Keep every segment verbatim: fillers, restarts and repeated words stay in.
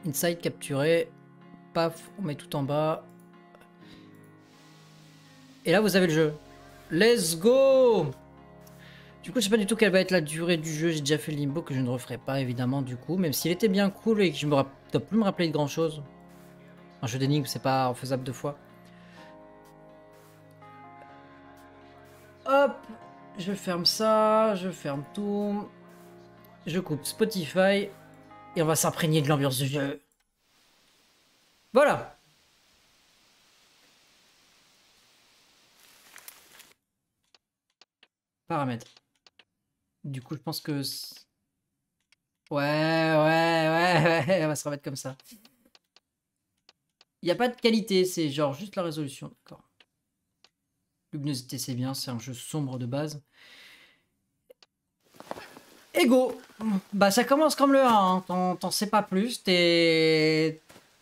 Inside capturé. Paf, on met tout en bas. Et là, vous avez le jeu. Let's go! Du coup, je sais pas du tout quelle va être la durée du jeu. J'ai déjà fait le Limbo que je ne referai pas, évidemment, du coup. Même s'il était bien cool et que je ne dois plus me rappeler de grand chose. Un jeu d'énigmes, c'est pas faisable deux fois. Hop! Je ferme ça, je ferme tout. Je coupe Spotify. Et on va s'imprégner de l'ambiance du jeu. Voilà! Paramètres. Du coup, je pense que... Ouais, ouais, ouais, ouais, on va se remettre comme ça. Il n'y a pas de qualité, c'est genre juste la résolution. D'accord. Luminosité, c'est bien, c'est un jeu sombre de base. Ego! Bah, ça commence comme le un, hein. T'en sais pas plus, t'es...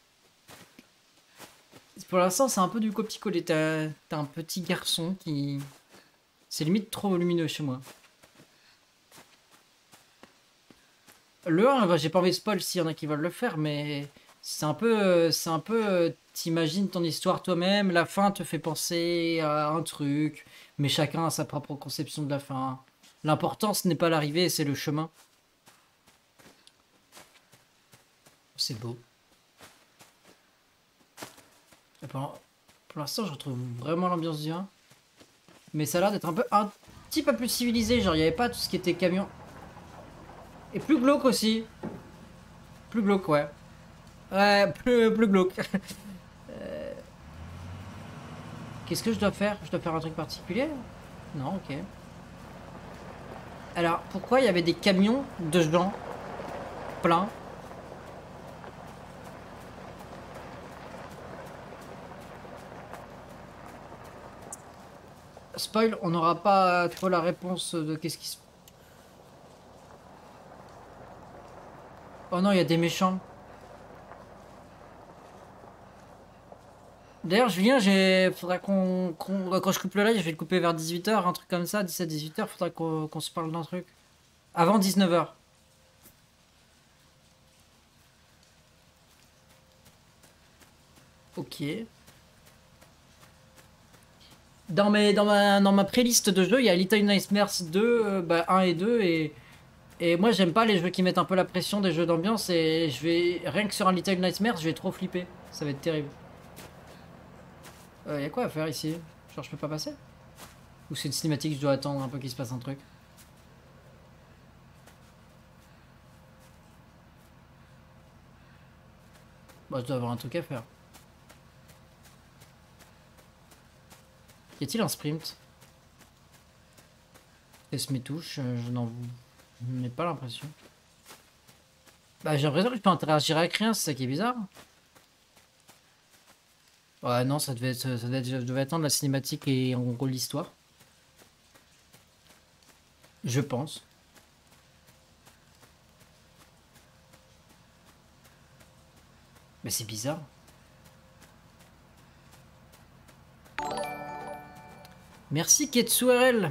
Pour l'instant, c'est un peu du copier-coller. T'as un petit garçon qui... C'est limite trop lumineux chez moi. Le un, j'ai pas envie de spoil s'il y en a qui veulent le faire, mais c'est un peu, c'est un peu, t'imagines ton histoire toi-même, la fin te fait penser à un truc, mais chacun a sa propre conception de la fin. L'important, ce n'est pas l'arrivée, c'est le chemin. C'est beau. Pour, pour l'instant, je retrouve vraiment l'ambiance du un, mais ça a l'air d'être un peu, un petit peu plus civilisé, genre il n'y avait pas tout ce qui était camion. Et plus glauque aussi. Plus glauque, ouais. Ouais, plus, plus glauque. euh... Qu'est-ce que je dois faire? Je dois faire un truc particulier? Non, ok. Alors, pourquoi il y avait des camions de gens pleins? Spoil, on n'aura pas trop la réponse de qu'est-ce qui se... Oh non, il y a des méchants. D'ailleurs, Julien, j'ai... faudra qu'on... Qu quand je coupe le live, je vais le couper vers dix-huit heures, un truc comme ça, dix-sept dix-huit heures, faudra qu'on qu se parle d'un truc. Avant dix-neuf heures. Ok. Dans, mes, dans, ma, dans ma playlist de jeux, il y a Little Nightmares deux, euh, bah, un et deux, et... Et moi, j'aime pas les jeux qui mettent un peu la pression des jeux d'ambiance, et je vais... Rien que sur un Little Nightmares, je vais trop flipper. Ça va être terrible. Euh, y a quoi à faire ici? Genre, je peux pas passer? Ou c'est une cinématique, je dois attendre un peu qu'il se passe un truc? Bah, je dois avoir un truc à faire. Y a-t-il un sprint? Teste mes touches, je n'en ai pas l'impression. Bah, j'ai l'impression que je peux interagir avec rien, c'est ça qui est bizarre. Ouais, non, ça devait être, ça devait être, je devais attendre la cinématique et en gros l'histoire. Je pense. Mais c'est bizarre. Merci Ketsuerel.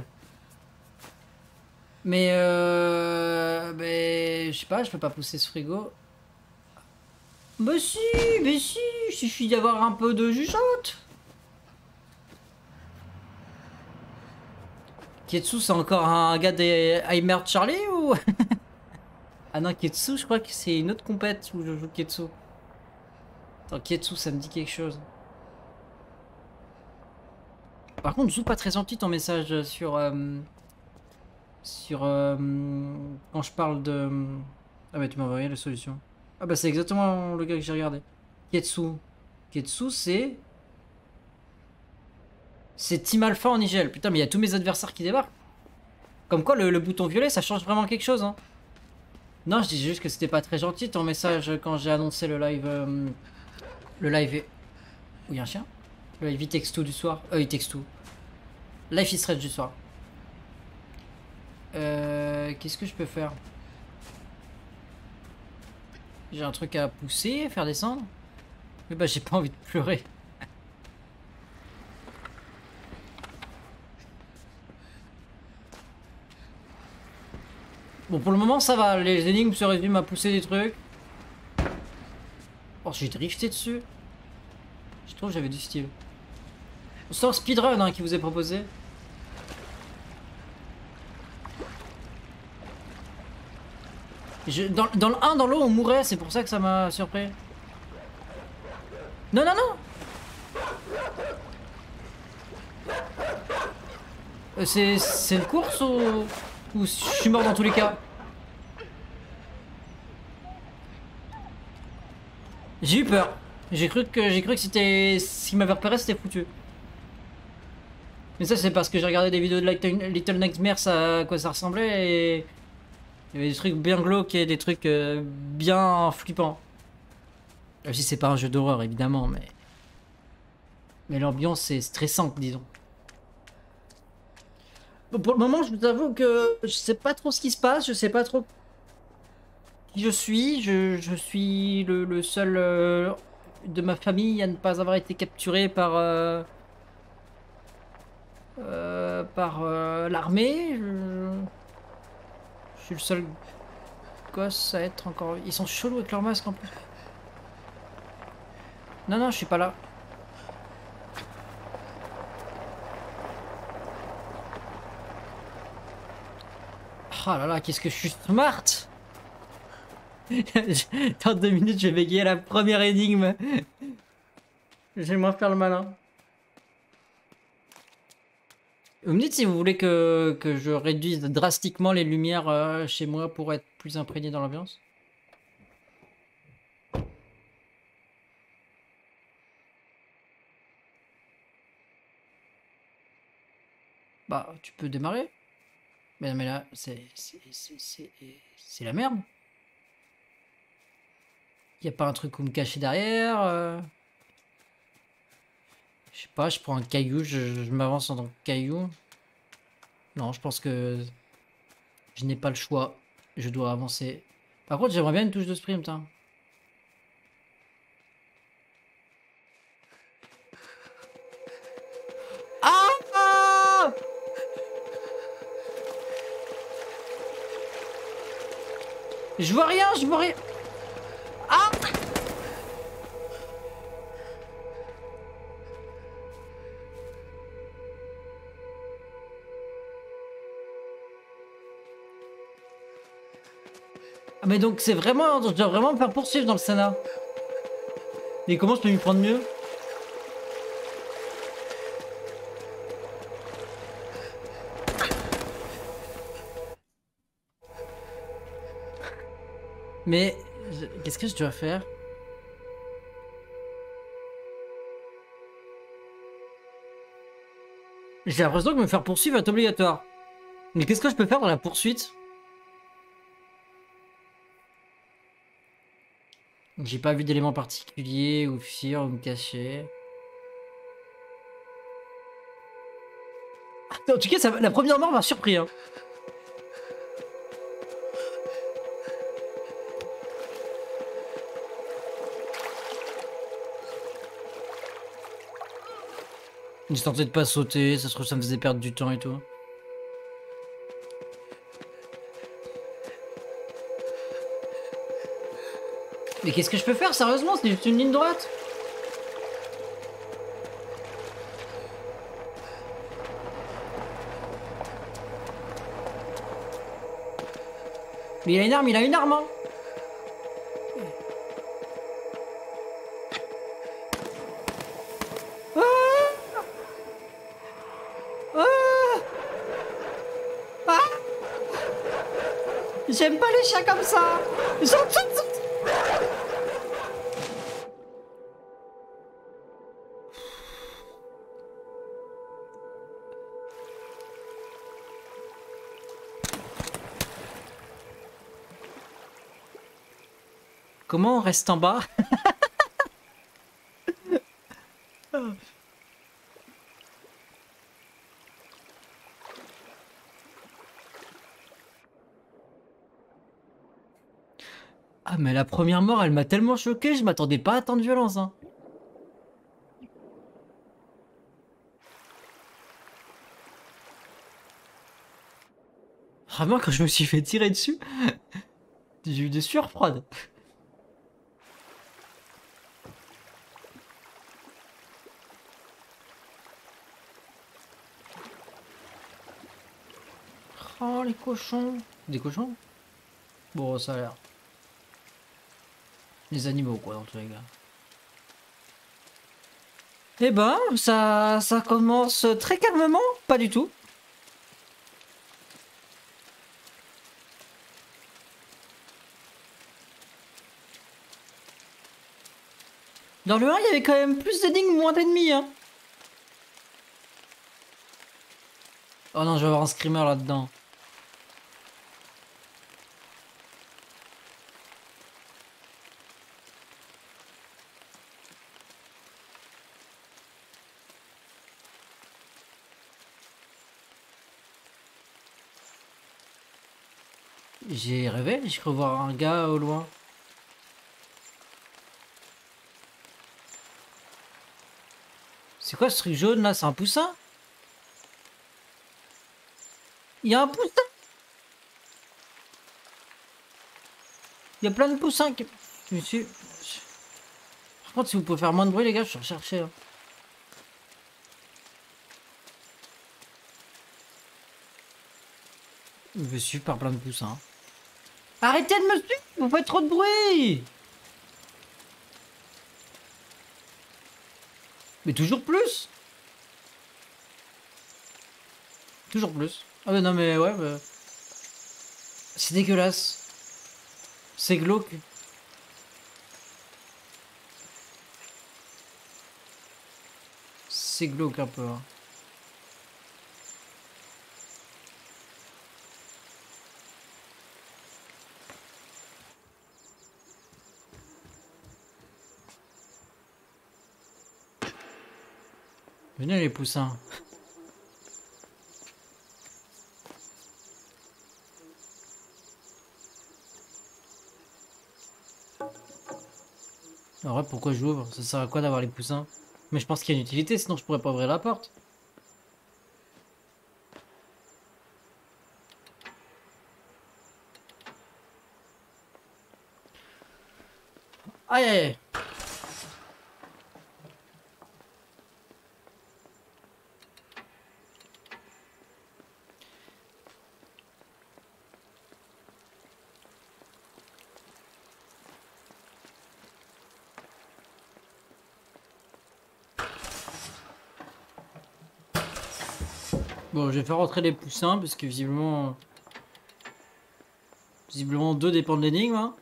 Mais euh... Mais... Je sais pas, je peux pas pousser ce frigo. Bah si, mais si, il suffit d'avoir un peu de jugeote. Ketsu, c'est encore un gars des I Merde Charlie ou... Ah non, Ketsu, je crois que c'est une autre compète où je joue Ketsu. Attends, Ketsu, ça me dit quelque chose. Par contre, je joue pas très gentil ton message sur... Euh, sur... Euh, quand je parle de... Ah bah tu m'as envoyé la solution. Ah bah c'est exactement le gars que j'ai regardé. Ketsu. Ketsu, c'est... C'est Team Alpha en Nigel. Putain, mais il y a tous mes adversaires qui débarquent. Comme quoi, le, le bouton violet, ça change vraiment quelque chose, hein. Non, je dis juste que c'était pas très gentil ton message quand j'ai annoncé le live... Euh, le live... Où il y a un chien? Le live It Takes Two du soir. Euh, It Takes Two. Life is Strange du soir. Euh... Qu'est-ce que je peux faire? J'ai un truc à pousser, faire descendre. Mais bah j'ai pas envie de pleurer. Bon, pour le moment ça va, les énigmes se résument à pousser des trucs. Oh, j'ai drifté dessus. Je trouve que j'avais du style. C'est un speedrun hein, qui vous est proposé. Je, dans, dans le un, dans l'eau, on mourait, c'est pour ça que ça m'a surpris. Non, non, non. euh, C'est c'est une course ou... ou je suis mort dans tous les cas? J'ai eu peur. J'ai cru que j'ai cru que c'était... S'il m'avait repéré, c'était foutu. Mais ça, c'est parce que j'ai regardé des vidéos de Little, Little Nightmares à quoi ça ressemblait et... Il y avait des trucs bien glauques et des trucs euh, bien flippants. Même si c'est pas un jeu d'horreur, évidemment, mais... Mais l'ambiance est stressante, disons. Bon, pour le moment, je vous avoue que je sais pas trop ce qui se passe, je sais pas trop qui je suis. Je, je suis le, le seul euh, de ma famille à ne pas avoir été capturé par... Euh, euh, par euh, l'armée. Je... je suis le seul gosse à être encore... Ils sont chelous avec leur masque en plus. Non, non, je suis pas là. Oh là là, qu'est-ce que je suis smart! Dans deux minutes, je vais bégayer la première énigme. J'aime moins faire le malin. Vous me dites si vous voulez que, que je réduise drastiquement les lumières euh, chez moi pour être plus imprégné dans l'ambiance. Bah, tu peux démarrer. Mais non, mais là, c'est... C'est la merde. Y a pas un truc où me cacher derrière euh... Je sais pas, je prends un caillou, je, je m'avance dans le caillou. Non, je pense que je n'ai pas le choix. Je dois avancer. Par contre, j'aimerais bien une touche de sprint. Hein. Ah! Je vois rien, je vois rien. Ah! Ah mais donc c'est vraiment... Je dois vraiment me faire poursuivre dans le scénar. Mais comment je peux m'y prendre mieux? Mais... Qu'est-ce que je dois faire? J'ai l'impression que me faire poursuivre est obligatoire. Mais qu'est-ce que je peux faire dans la poursuite? J'ai pas vu d'éléments particuliers ou fuir ou me cacher. En tout cas, ça, la première mort m'a surpris. Hein. J'ai tenté de pas sauter, ça se trouve ça me faisait perdre du temps et tout. Mais qu'est-ce que je peux faire sérieusement? C'est juste une ligne droite. Mais il a une arme, il a une arme hein. Ah ah ah J'aime pas les chiens comme ça. Comment on reste en bas? Ah mais la première mort elle m'a tellement choqué, je m'attendais pas à tant de violence hein. Vraiment quand je me suis fait tirer dessus, j'ai eu des sueurs froides. Oh, les cochons. Des cochons? Bon, ça a l'air. Les animaux, quoi, dans tous les cas. Eh ben, ça, ça commence très calmement. Pas du tout. Dans le un, il y avait quand même plus d'énigmes, moins d'ennemis, hein. Oh non, je vais avoir un screamer là-dedans. J'ai rêvé, j'ai cru voir un gars au loin. C'est quoi ce truc jaune là? C'est un poussin? Il y a un poussin? Il y a plein de poussins qui... Je me suis... Par contre, si vous pouvez faire moins de bruit, les gars, je suis recherché. Hein. Je me suis par plein de poussins. Arrêtez de me suivre! Vous faites trop de bruit! Mais toujours plus! Toujours plus. Ah bah non mais ouais, bah... C'est dégueulasse. C'est glauque. C'est glauque un peu. Hein. Venez les poussins. En vrai, pourquoi j'ouvre? Ça sert à quoi d'avoir les poussins? Mais je pense qu'il y a une utilité, sinon je pourrais pas ouvrir la porte. Aïe aïe aïe. Bon, je vais faire rentrer les poussins parce que visiblement... Visiblement deux dépendent de l'énigme. Hein.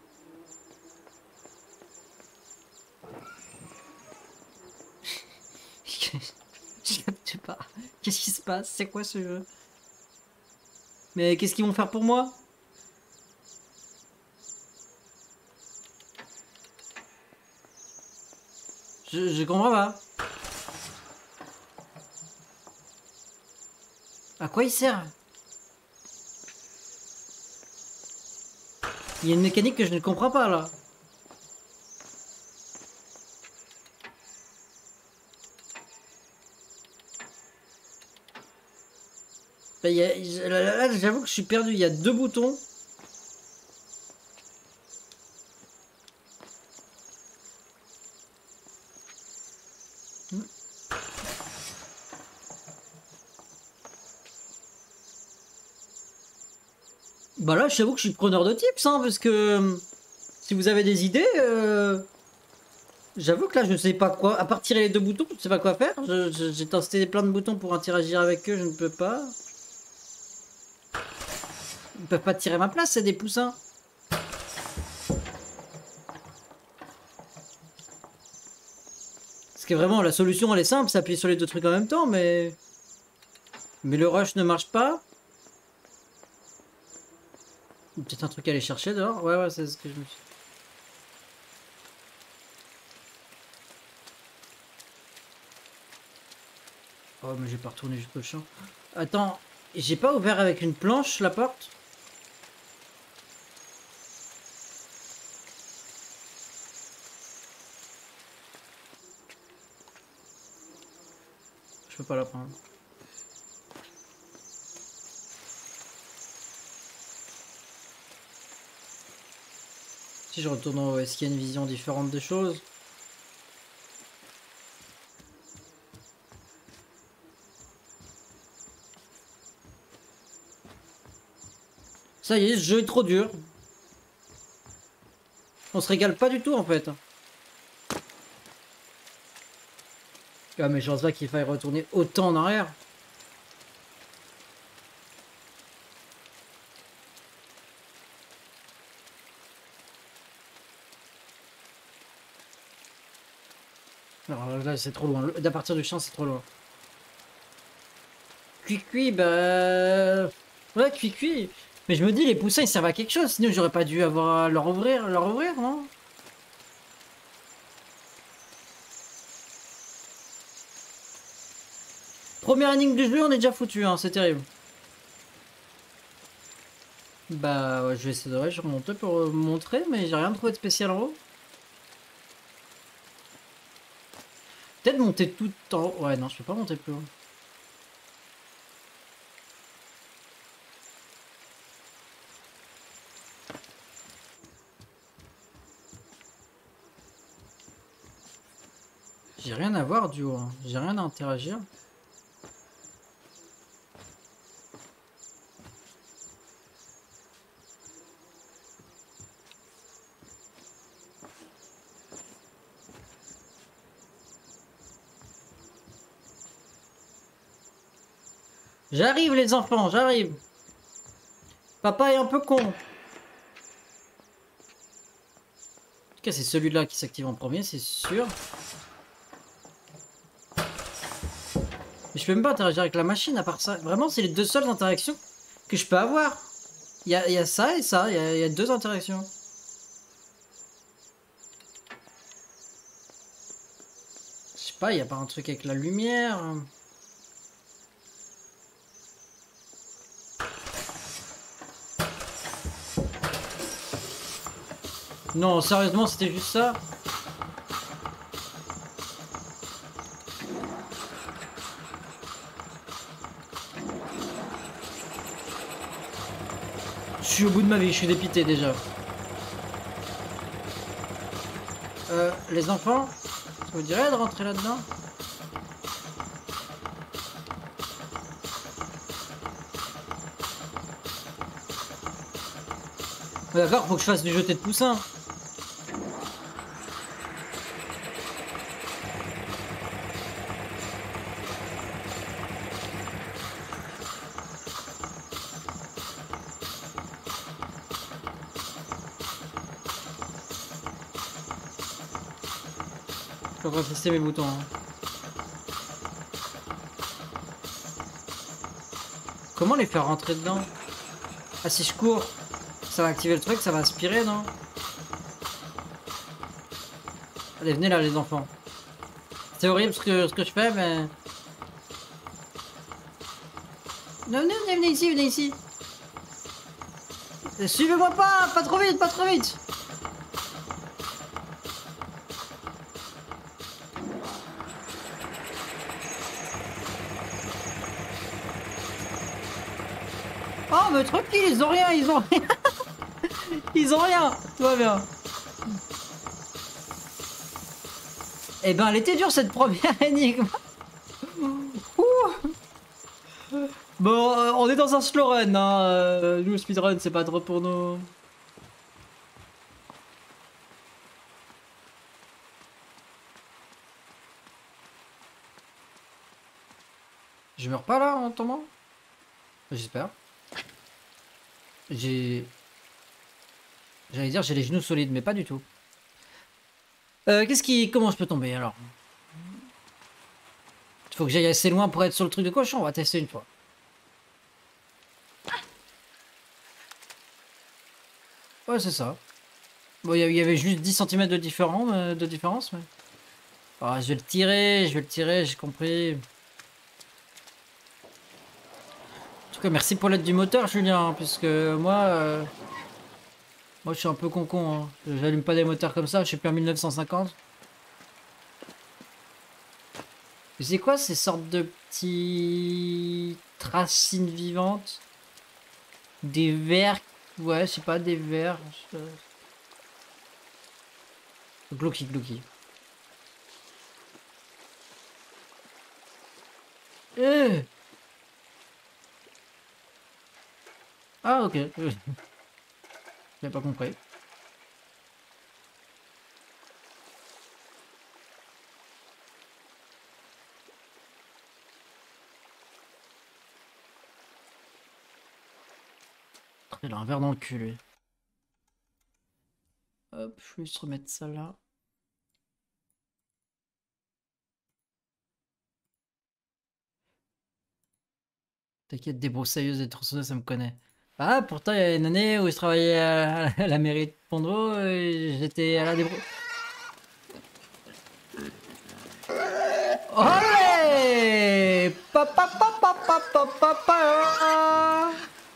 Je capte pas. Qu'est-ce qui se passe? C'est quoi ce jeu? Mais qu'est-ce qu'ils vont faire pour moi? Je, je comprends pas. À quoi il sert? Il y a une mécanique que je ne comprends pas là. Bah, il y a- là, là, là, j'avoue que je suis perdu. Il y a deux boutons. Bah là, j'avoue que je suis preneur de tips, hein, parce que euh, si vous avez des idées, euh, j'avoue que là, je sais pas quoi. À part tirer les deux boutons, je sais pas quoi faire. Je- je- J'ai testé plein de boutons pour interagir avec eux, je ne peux pas. Ils peuvent pas tirer ma place, c'est des poussins. Parce que vraiment, la solution, elle est simple, c'est appuyer sur les deux trucs en même temps, mais... Mais le rush ne marche pas. Peut-être un truc à aller chercher dehors. Ouais, ouais, c'est ce que je me suis... Oh, mais j'ai pas retourné jusqu'au champ. Attends, j'ai pas ouvert avec une planche la porte? Je peux pas la prendre. Si je retourne en haut, est-ce qu'il y a une vision différente des choses? Ça y est, ce jeu est trop dur. On se régale pas du tout en fait. Ah mais je pense pas qu'il faille retourner autant en arrière. Alors là c'est trop loin. D'à partir du champ c'est trop loin. Cuicui, bah... Ouais, cuicui. Mais je me dis, les poussins, ils servent à quelque chose. Sinon, j'aurais pas dû avoir à leur ouvrir, leur ouvrir, non? Première énigme du jeu, on est déjà foutu, hein. C'est terrible. Bah, ouais, je vais essayer de ouais, je vais remonter pour euh, montrer, mais j'ai rien trouvé de spécial en haut. Peut-être monter tout en haut. Ouais, non, je peux pas monter plus haut. J'ai rien à voir du haut, hein. J'ai rien à interagir. J'arrive les enfants, j'arrive. Papa est un peu con. En tout cas, c'est celui-là qui s'active en premier, c'est sûr. Mais je peux même pas interagir avec la machine à part ça. Vraiment, c'est les deux seules interactions que je peux avoir. Il y a, y a ça et ça, il y a, y a deux interactions. Je sais pas, il y a pas un truc avec la lumière. Non, sérieusement, c'était juste ça. Je suis au bout de ma vie, je suis dépité déjà. Euh, les enfants, ça vous dirait de rentrer là-dedans? D'accord, faut que je fasse du jeté de poussin. Je peux pas tester mes boutons. Hein. Comment les faire rentrer dedans? Ah, si je cours, ça va activer le truc, ça va aspirer, non? Allez, venez là, les enfants. C'est horrible ce que, ce que je fais, mais... Non, non, venez ici, venez ici. Suivez-moi pas, pas trop vite, pas trop vite. Oh, mais tranquille, ils ont rien, ils ont rien. Ils ont rien, tout va bien. Eh ben, elle était dure cette première énigme. Bon, euh, on est dans un slow run, hein. Euh, nous, le speedrun, c'est pas trop pour nous. Je meurs pas là en tombant? J'espère. J'ai... J'allais dire j'ai les genoux solides, mais pas du tout. Euh, qu'est-ce qui... Comment je peux tomber alors? Il faut que j'aille assez loin pour être sur le truc de cochon, on va tester une fois. Ouais, c'est ça. Bon, il y avait juste dix centimètres de, différent, euh, de différence, mais... Ah, je vais le tirer, je vais le tirer, j'ai compris. En tout cas, merci pour l'aide du moteur, Julien, hein, puisque moi... Euh... Moi, je suis un peu con-con, hein. J'allume pas des moteurs comme ça, je suis plus en mille neuf cent cinquante. C'est quoi ces sortes de petits... racines vivantes? Des vers... Ouais, je sais pas, des vers... Je... Glocky, glocky. Euh Ah ok. J'avais pas compris. Il a un verre dans le cul lui. Hop, je vais juste remettre ça là. T'inquiète, débroussailleuse et tronçonneuse, ça me connaît. Ah, pourtant, il y a une année où je travaillais à à la mairie de Pondreau et j'étais à la débrousse. Olé! Pa, pa, pa, pa, pa, pa, pa, pa.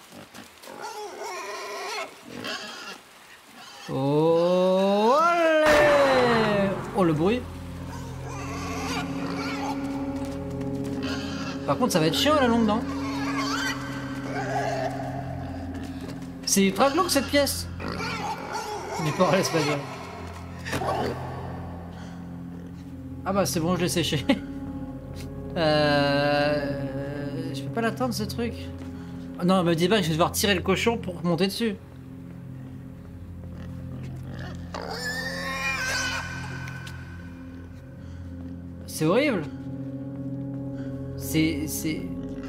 Olé! Oh, le bruit. Par contre, ça va être chiant à la longue, non? C'est ultra glauque cette pièce. Du port à l'espagnol. Ah bah c'est bon, je l'ai séché. euh... Je peux pas l'atteindre ce truc. Non, me dis pas que je vais devoir tirer le cochon pour monter dessus. C'est horrible. C'est... C'est...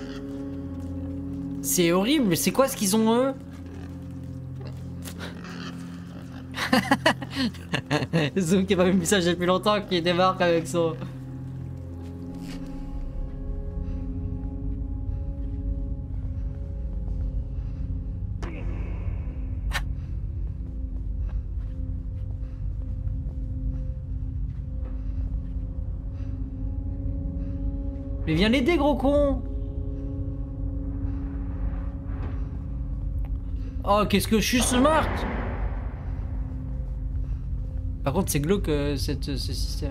C'est horrible, mais c'est quoi ce qu'ils ont eux? Zoom qui a pas vu le message depuis longtemps, qui débarque avec son... Mais viens l'aider, gros con! Oh, qu'est-ce que je suis smart! Par contre, c'est glauque euh, cette, ce système.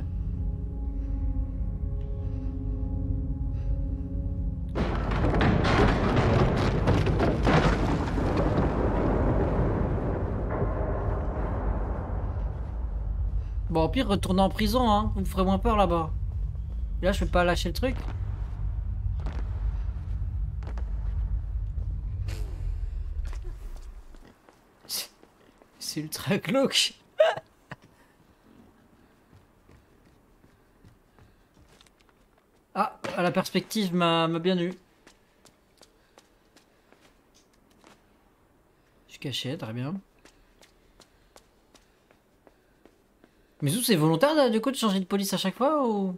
Bon, au pire, retournez en prison, hein. Vous me ferez moins peur là-bas. Là, je peux pas lâcher le truc. C'est ultra glauque. Ah, la perspective m'a bien eu. Je suis caché, très bien. Mais où c'est volontaire du coup de changer de police à chaque fois ou...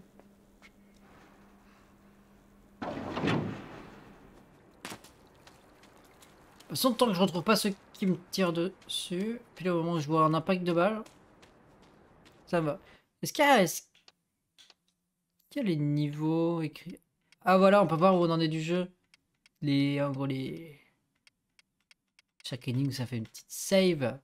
De toute façon, tant que je retrouve pas ceux qui me tirent dessus, puis là au moment où je vois un impact de balle, ça va. Est-ce qu'il y a... Est-ce qu'il y a les niveaux écrits? Ah voilà, on peut voir où on en est du jeu. Les... En gros, les... Chaque énigme, ça fait une petite save.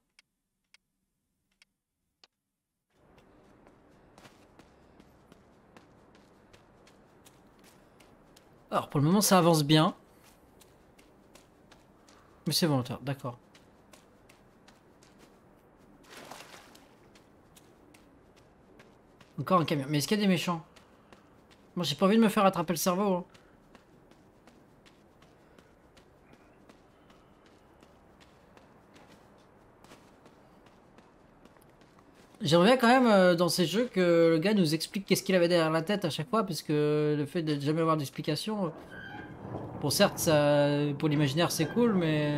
Alors, pour le moment, ça avance bien. Mais c'est volontaire, d'accord. Encore un camion. Mais est-ce qu'il y a des méchants? Moi, j'ai pas envie de me faire attraper le cerveau. Hein. J'aimerais bien quand même euh, dans ces jeux que le gars nous explique qu'est-ce qu'il avait derrière la tête à chaque fois, parce que le fait de jamais avoir d'explication, euh, bon certes ça, pour l'imaginaire c'est cool, mais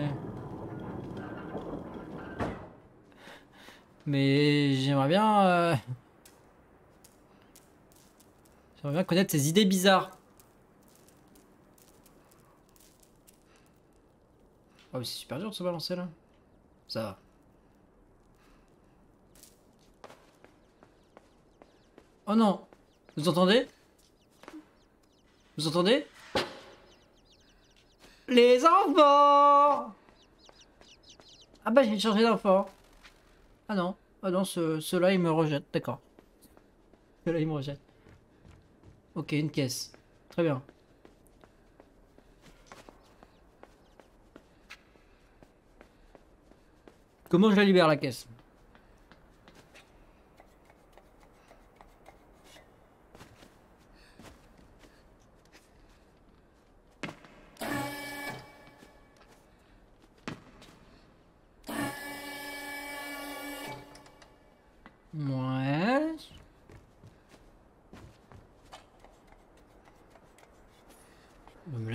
mais j'aimerais bien, euh... j'aimerais bien connaître ses idées bizarres. Ah oui c'est super dur de se balancer là. Ça va. Oh non, vous entendez? Vous entendez? Les enfants! Ah bah j'ai changé d'enfant. Ah non, ah non, ce, ceux-là ils me rejettent, d'accord. Ceux-là ils me rejettent. Ok, une caisse. Très bien. Comment je la libère la caisse?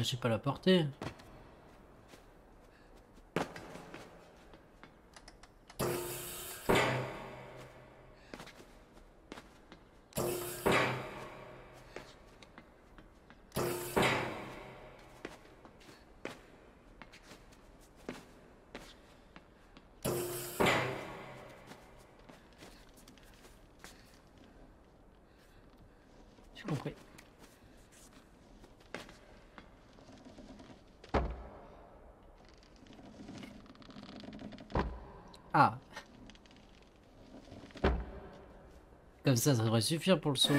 là, j'ai pas la portée. J'ai compris. Ah. Comme ça, ça devrait suffire pour le saut.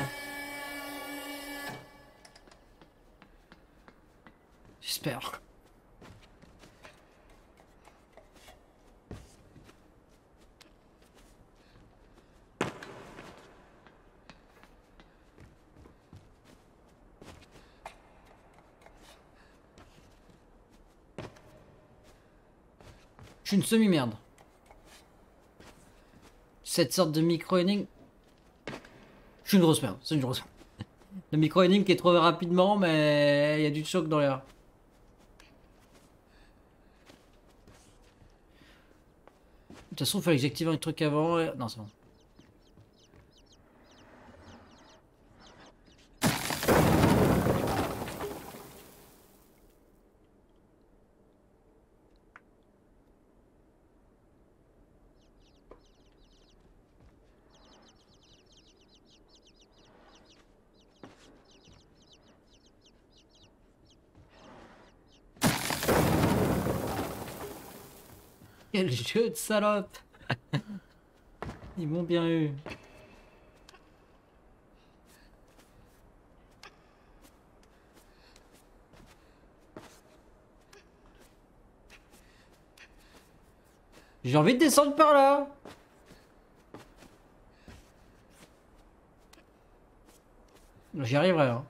J'espère. Je suis une semi-merde. Cette sorte de micro-énigme. Je suis une grosse merde, c'est une grosse merde. Le micro-énigme qui est trouvé rapidement, mais il y a du choc dans l'air. De toute façon, il fallait que j'active un truc avant. Et... Non, c'est bon. Quel jeu de salope. Ils m'ont bien eu. J'ai envie de descendre par là. J'y arriverai. Hein.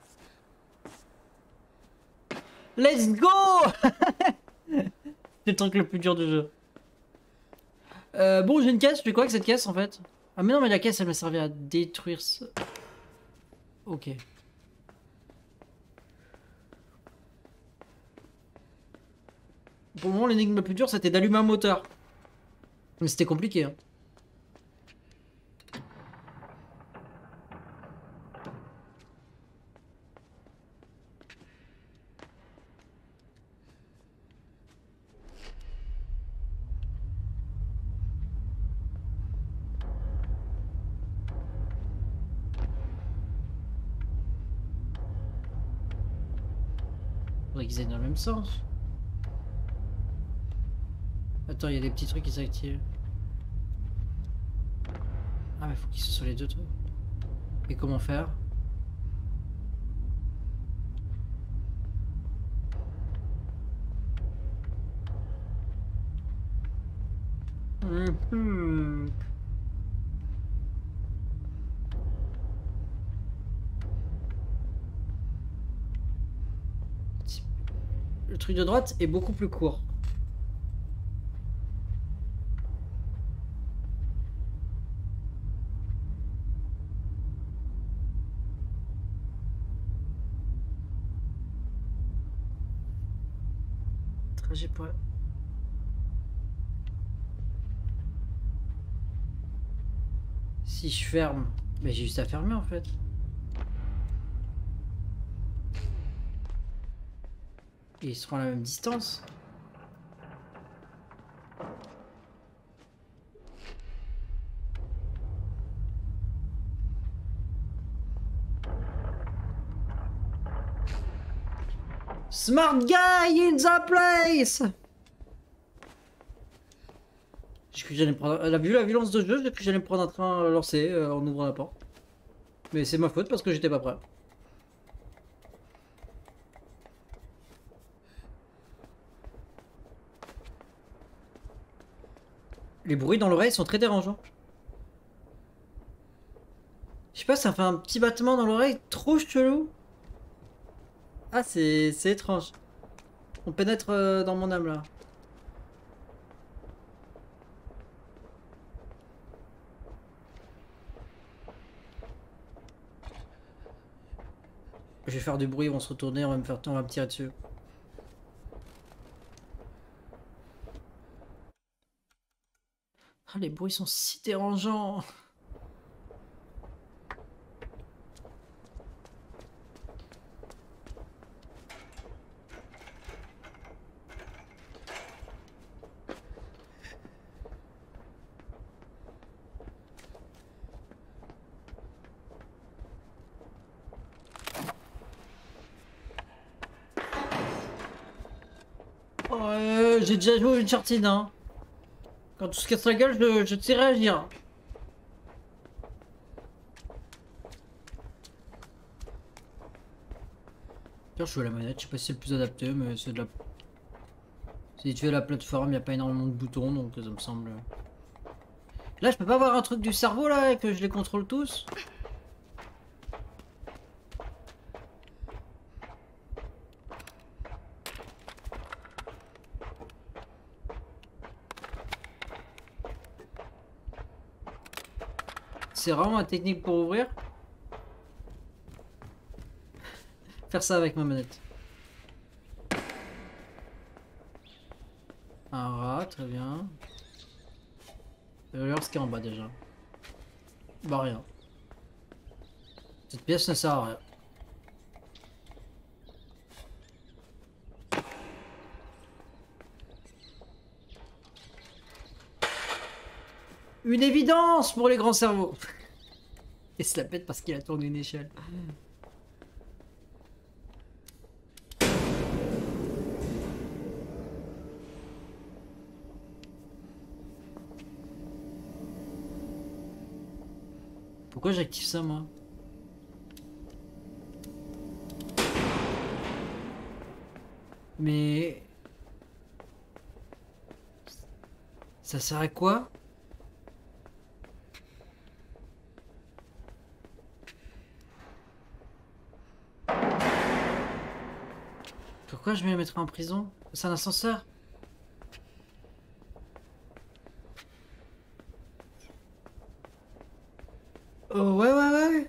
Let's go. C'est le truc le plus dur du jeu. Euh, bon, j'ai une caisse. Je fais quoi avec cette caisse en fait? Ah, mais non, mais la caisse elle m'a servi à détruire ce. Ok. Pour le moment, l'énigme la plus dure c'était d'allumer un moteur. Mais c'était compliqué. Hein. Faudrait qu'ils aillent dans le même sens. Attends, il y a des petits trucs qui s'activent. Ah, mais faut qu'ils soient sur les deux trucs. Et comment faire? Mmh. Le truc de droite est beaucoup plus court. Trajet pour... Si je ferme, mais j'ai juste à fermer en fait. Et ils seront à la même distance. Smart guy in the place. J'ai cru que j'allais me prendre... Elle a vu la violence de jeu, j'ai cru que j'allais me prendre un train lancé euh, en ouvrant la porte. Mais c'est ma faute parce que j'étais pas prêt. Les bruits dans l'oreille sont très dérangeants. Je sais pas, ça fait un petit battement dans l'oreille trop chelou. Ah, c'est étrange. On pénètre euh, dans mon âme là. Je vais faire du bruit, ils vont se retourner, on va me faire on va me tirer dessus. Ah, les bruits sont si dérangeants. Euh, j'ai déjà joué une Uncharted, hein. Quand tout se casse la gueule, je, je sais réagir. Tiens, je joue à la manette, je sais pas si c'est le plus adapté, mais c'est de la... Si tu es la plateforme, il n'y a pas énormément de boutons, donc ça me semble... Là, je peux pas avoir un truc du cerveau, là, et que je les contrôle tous? C'est vraiment ma technique pour ouvrir. Faire ça avec ma manette. Un rat, très bien. Je vais voir ce qu'il y a en bas déjà. Bah rien. Cette pièce ne sert à rien. Une évidence pour les grands cerveaux. Et se la pète parce qu'il a tourné une échelle. Pourquoi j'active ça, moi? Mais... Ça sert à quoi? Pourquoi je vais me mettre en prison? C'est un ascenseur? Oh ouais ouais ouais.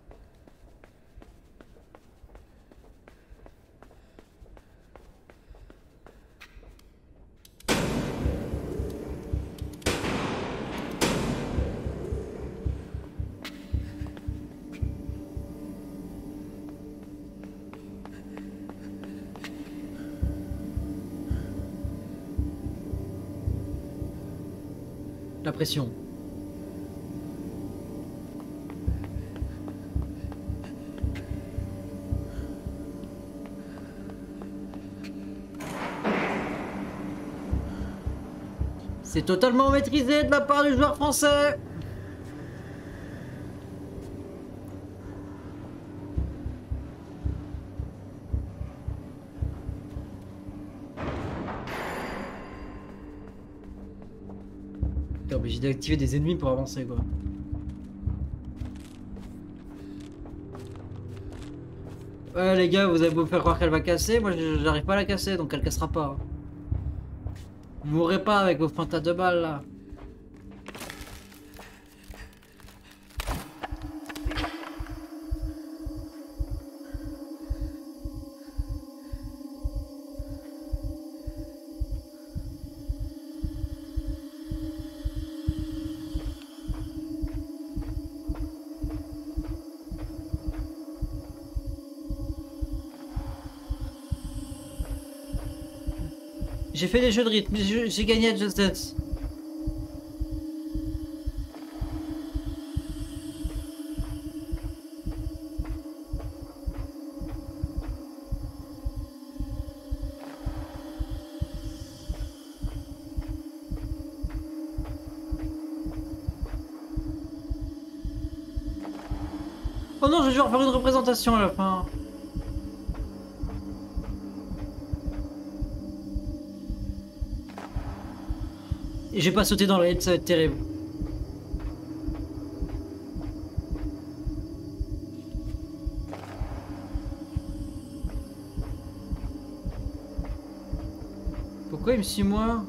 La pression. C'est totalement maîtrisé de la part du joueur français. T'es obligé d'activer des ennemis pour avancer, quoi. Ouais les gars, vous avez beau faire croire qu'elle va casser, moi j'arrive pas à la casser, donc elle cassera pas. Vous mourrez pas avec vos fantas de balles là. J'ai fait des jeux de rythme, j'ai gagné à Just Dance. Oh non, je vais devoir faire une représentation à la fin. Et j'ai pas sauté dans le raid, ça va être terrible. Pourquoi il me suit moi?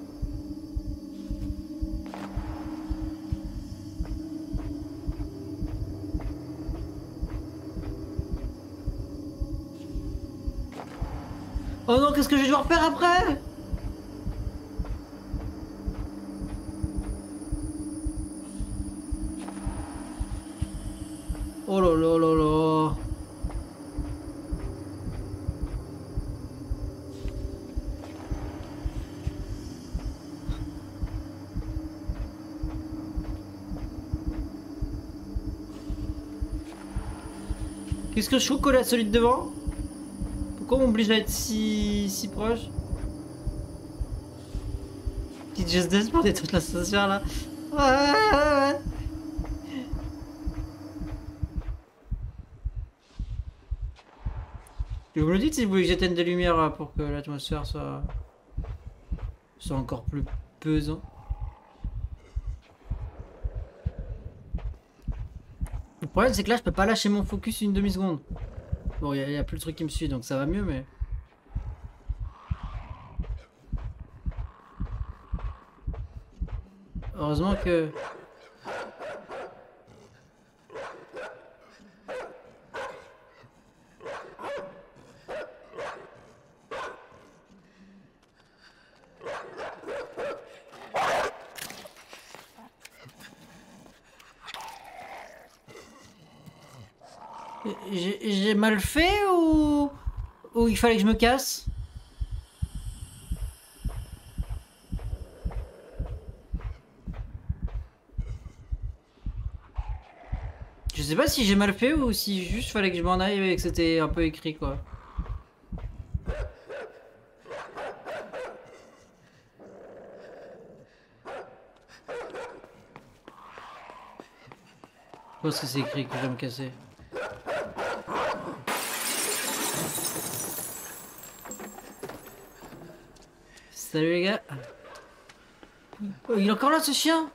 Oh non, qu'est-ce que je vais devoir faire après? Oh là là là là. Qu'est-ce que je trouve collé à celui de devant? Pourquoi on m'oblige à être si, si proche? Petite Just Dance pour détruire la station là. Ouais, ouais, ouais. Et vous me le dites si vous voulez que j'éteigne des lumières là, pour que l'atmosphère soit... soit encore plus pesant. Le problème c'est que là je peux pas lâcher mon focus une demi-seconde. Bon, il n'y a, a plus le truc qui me suit donc ça va mieux mais... Heureusement que... J'ai mal fait ou... ou il fallait que je me casse? Je sais pas si j'ai mal fait ou si juste fallait que je m'en aille et que c'était un peu écrit quoi. Je pense que c'est écrit que je vais me casser. Salut les gars. Oh, il est encore là ce chien.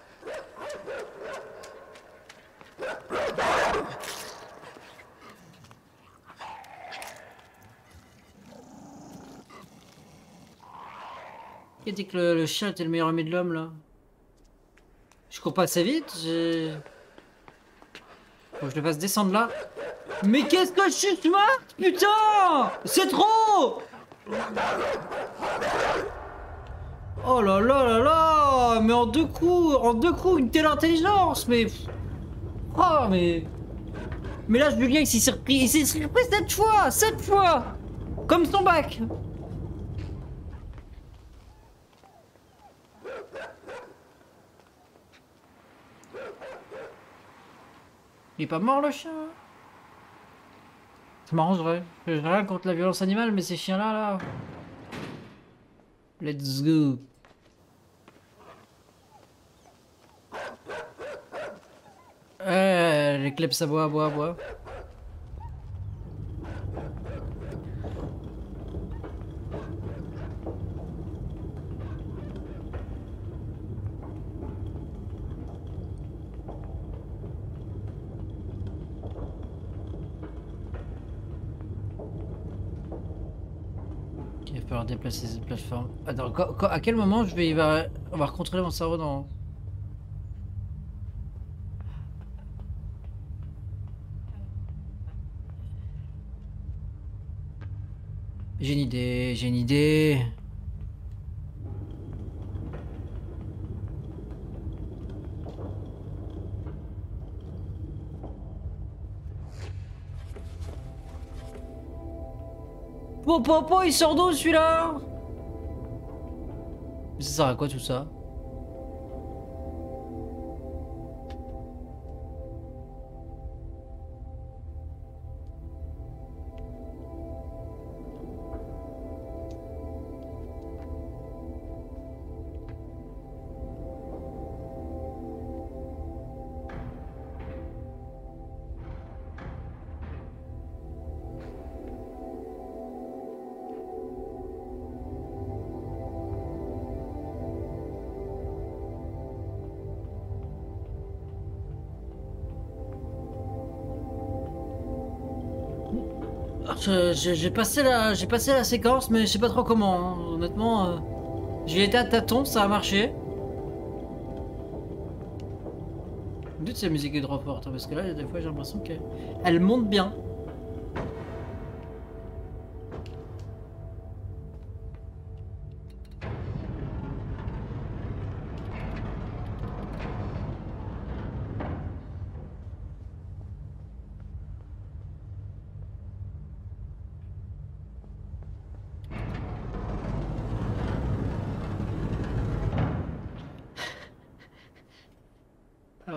Qui a dit que le, le chien était le meilleur ami de l'homme là? Je cours pas assez vite, j'ai... Faut que je le fasse descendre là. Mais qu'est-ce que je suis smart, putain! C'est trop! Oh là là là là! Mais en deux coups, en deux coups, une telle intelligence, mais... Oh, mais... Mais là, Julien, il s'est surpris, il s'est surpris cette fois! Cette fois! Comme son bac! Il est pas mort le chien? Ça m'arrangerait. J'ai rien contre la violence animale, mais ces chiens-là, là... Let's go. Euh, les kleps à bois, à bois, à bois. Il va falloir déplacer cette plateforme. Attends, quand, quand, à quel moment je vais, il va, on va contrôler mon cerveau dans... J'ai une idée, j'ai une idée. Po, po, po, il sort d'où celui-là? Ça sert à quoi tout ça? J'ai passé la, j'ai passé la séquence, mais je sais pas trop comment. Hein. Honnêtement, euh, j'ai été à tâtons, ça a marché. Me doute si la musique est trop forte, hein, parce que là, des fois, j'ai l'impression qu'elle monte bien.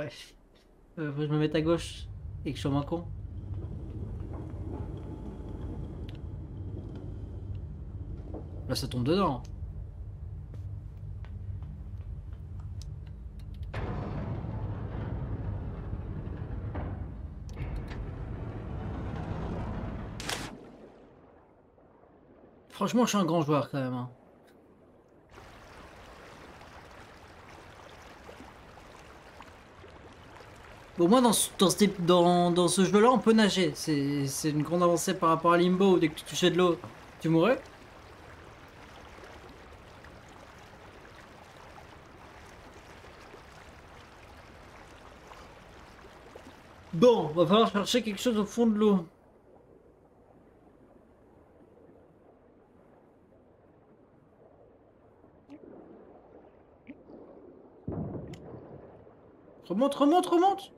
Ouais. Euh, faut que je me mette à gauche et que je sois moins con. Là, ça tombe dedans. Franchement, je suis un grand joueur quand même. Hein. Au moins dans ce, dans ce, dans, dans ce jeu-là, on peut nager. C'est une grande avancée par rapport à Limbo où dès que tu touchais de l'eau, tu mourrais. Bon, va falloir chercher quelque chose au fond de l'eau. Remonte, remonte, remonte.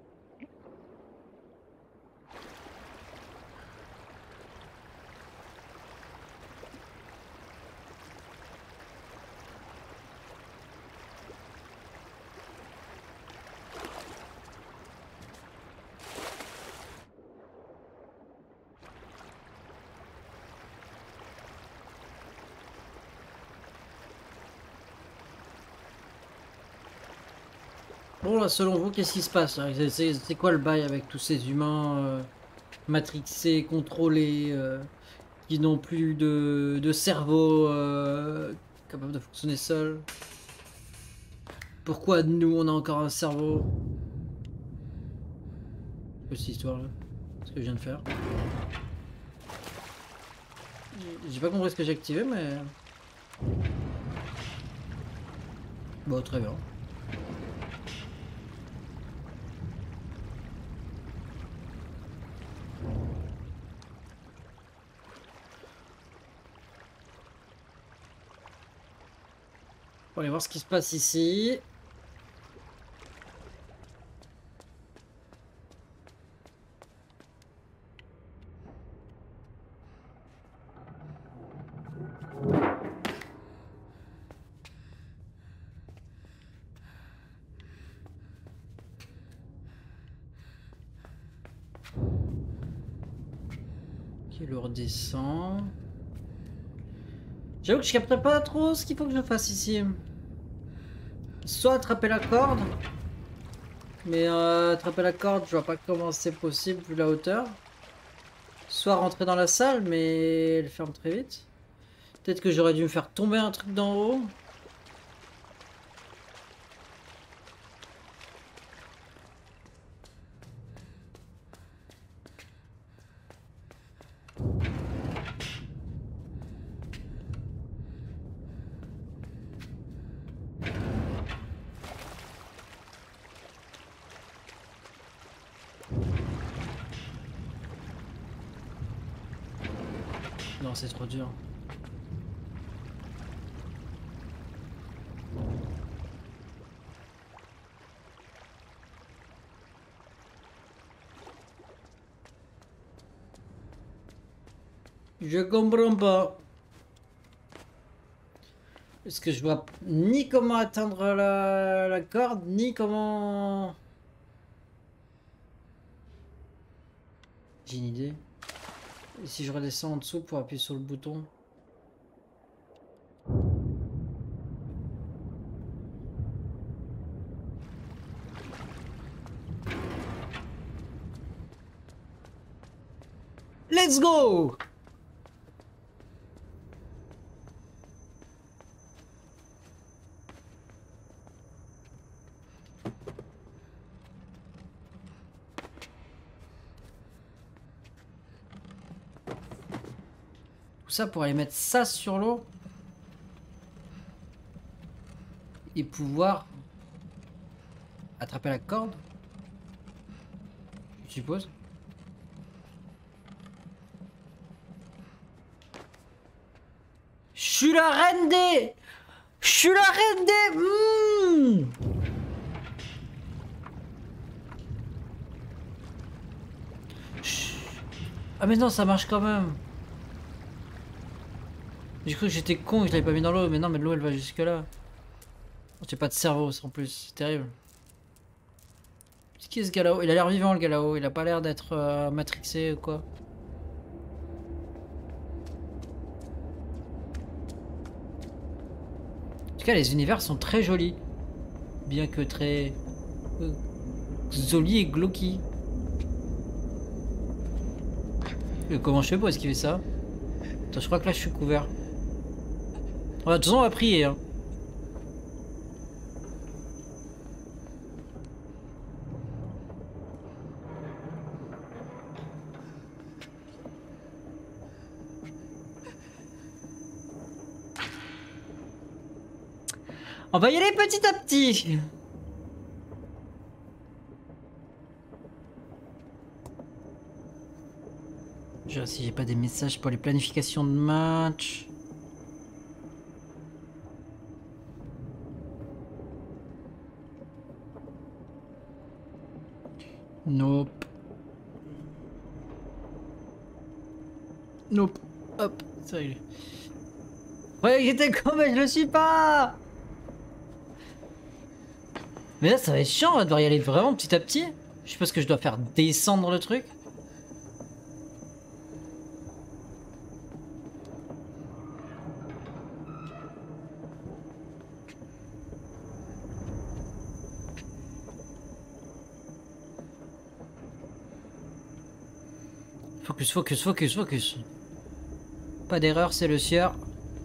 Bon là, selon vous, qu'est-ce qui se passe là? C'est quoi le bail avec tous ces humains euh, matrixés, contrôlés, euh, qui n'ont plus de, de cerveau euh, capable de fonctionner seul? Pourquoi nous, on a encore un cerveau? Cette histoire là, ce que je viens de faire. J'ai pas compris ce que j'ai activé, mais... Bon, très bien. On va aller voir ce qui se passe ici. Ok, le redescend. J'avoue que je capte pas trop ce qu'il faut que je fasse ici. Soit attraper la corde. Mais euh, attraper la corde, je vois pas comment c'est possible vu la hauteur. Soit rentrer dans la salle, mais elle ferme très vite. Peut-être que j'aurais dû me faire tomber un truc d'en haut. Non, c'est trop dur. Je comprends pas. Parce que je vois ni comment atteindre la, la corde, ni comment... J'ai une idée. Et si je redescends en dessous pour appuyer sur le bouton? Let's go! Tout ça pour aller mettre ça sur l'eau et pouvoir attraper la corde, je suppose. Je suis la reine des... Je suis la reine des... Mmh. Ah mais non, ça marche quand même. J'ai cru que j'étais con et je l'avais pas mis dans l'eau, mais non, mais l'eau elle va jusque là. J'ai pas de cerveau en plus, c'est terrible. Qui est ce gars là-haut? Il a l'air vivant le gars là-haut, il a pas l'air d'être euh, matrixé ou quoi. En tout cas les univers sont très jolis. Bien que très... Euh, Zoli et glauqui. Et comment je fais pour esquiver ça? Attends, je crois que là je suis couvert. Ouais, de toute façon on va prier hein. On va y aller petit à petit. Je vois si j'ai pas des messages pour les planifications de match. Nope. Nope. Hop, c'est réglé. Ouais, j'étais con, mais je le suis pas. Mais là, ça va être chiant, on va devoir y aller vraiment petit à petit. Je sais pas ce que je dois faire descendre le truc. Focus, focus, focus, focus. Pas d'erreur, c'est le sieur.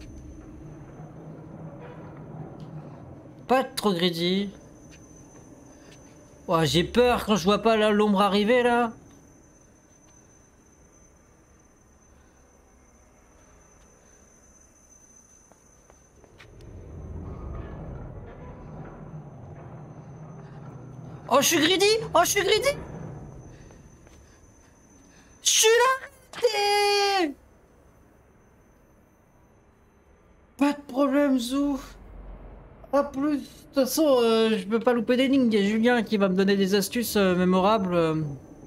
Pas trop greedy. Oh, j'ai peur quand je vois pas l'ombre arriver là. Oh, je suis greedy. Oh, je suis greedy. Je suis là. Pas de problème, Zou. A plus. De toute façon, euh, je peux pas louper d'énigmes. Il y a Julien qui va me donner des astuces euh, mémorables. euh.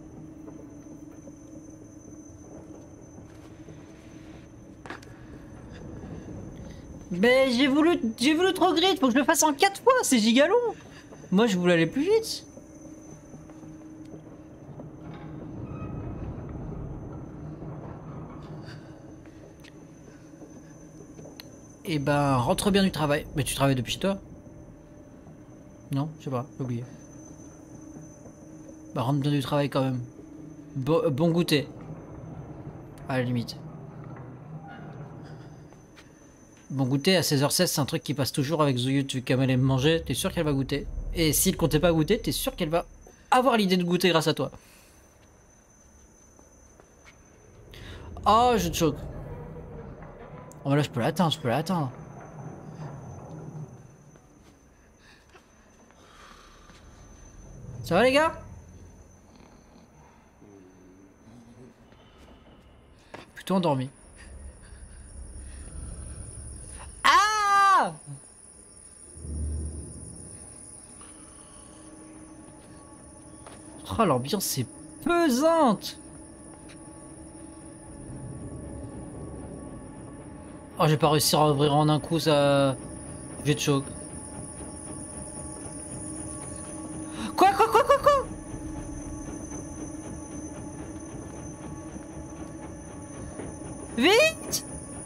Mais j'ai voulu, j'ai voulu trop grid. Faut que je le fasse en quatre fois. C'est giga long. Moi, je voulais aller plus vite. Et ben, rentre bien du travail. Mais tu travailles depuis chez toi? Non, je sais pas, j'ai oublié. Bah, rentre bien du travail quand même. Bon, euh, bon goûter. À la limite. Bon goûter à seize heures seize, c'est un truc qui passe toujours avec Zouyut, vu qu'elle aime manger, t'es sûr qu'elle va goûter. Et s'il comptait pas goûter, t'es sûr qu'elle va avoir l'idée de goûter grâce à toi. Oh, je te choque. Oh, là, je peux l'atteindre, je peux l'atteindre. Ça va, les gars? Plutôt endormi. Ah! Oh, l'ambiance est pesante. Oh, j'ai pas réussi à ouvrir en un coup, ça... J'ai de choc. Quoi, quoi, quoi, quoi, quoi? Vite!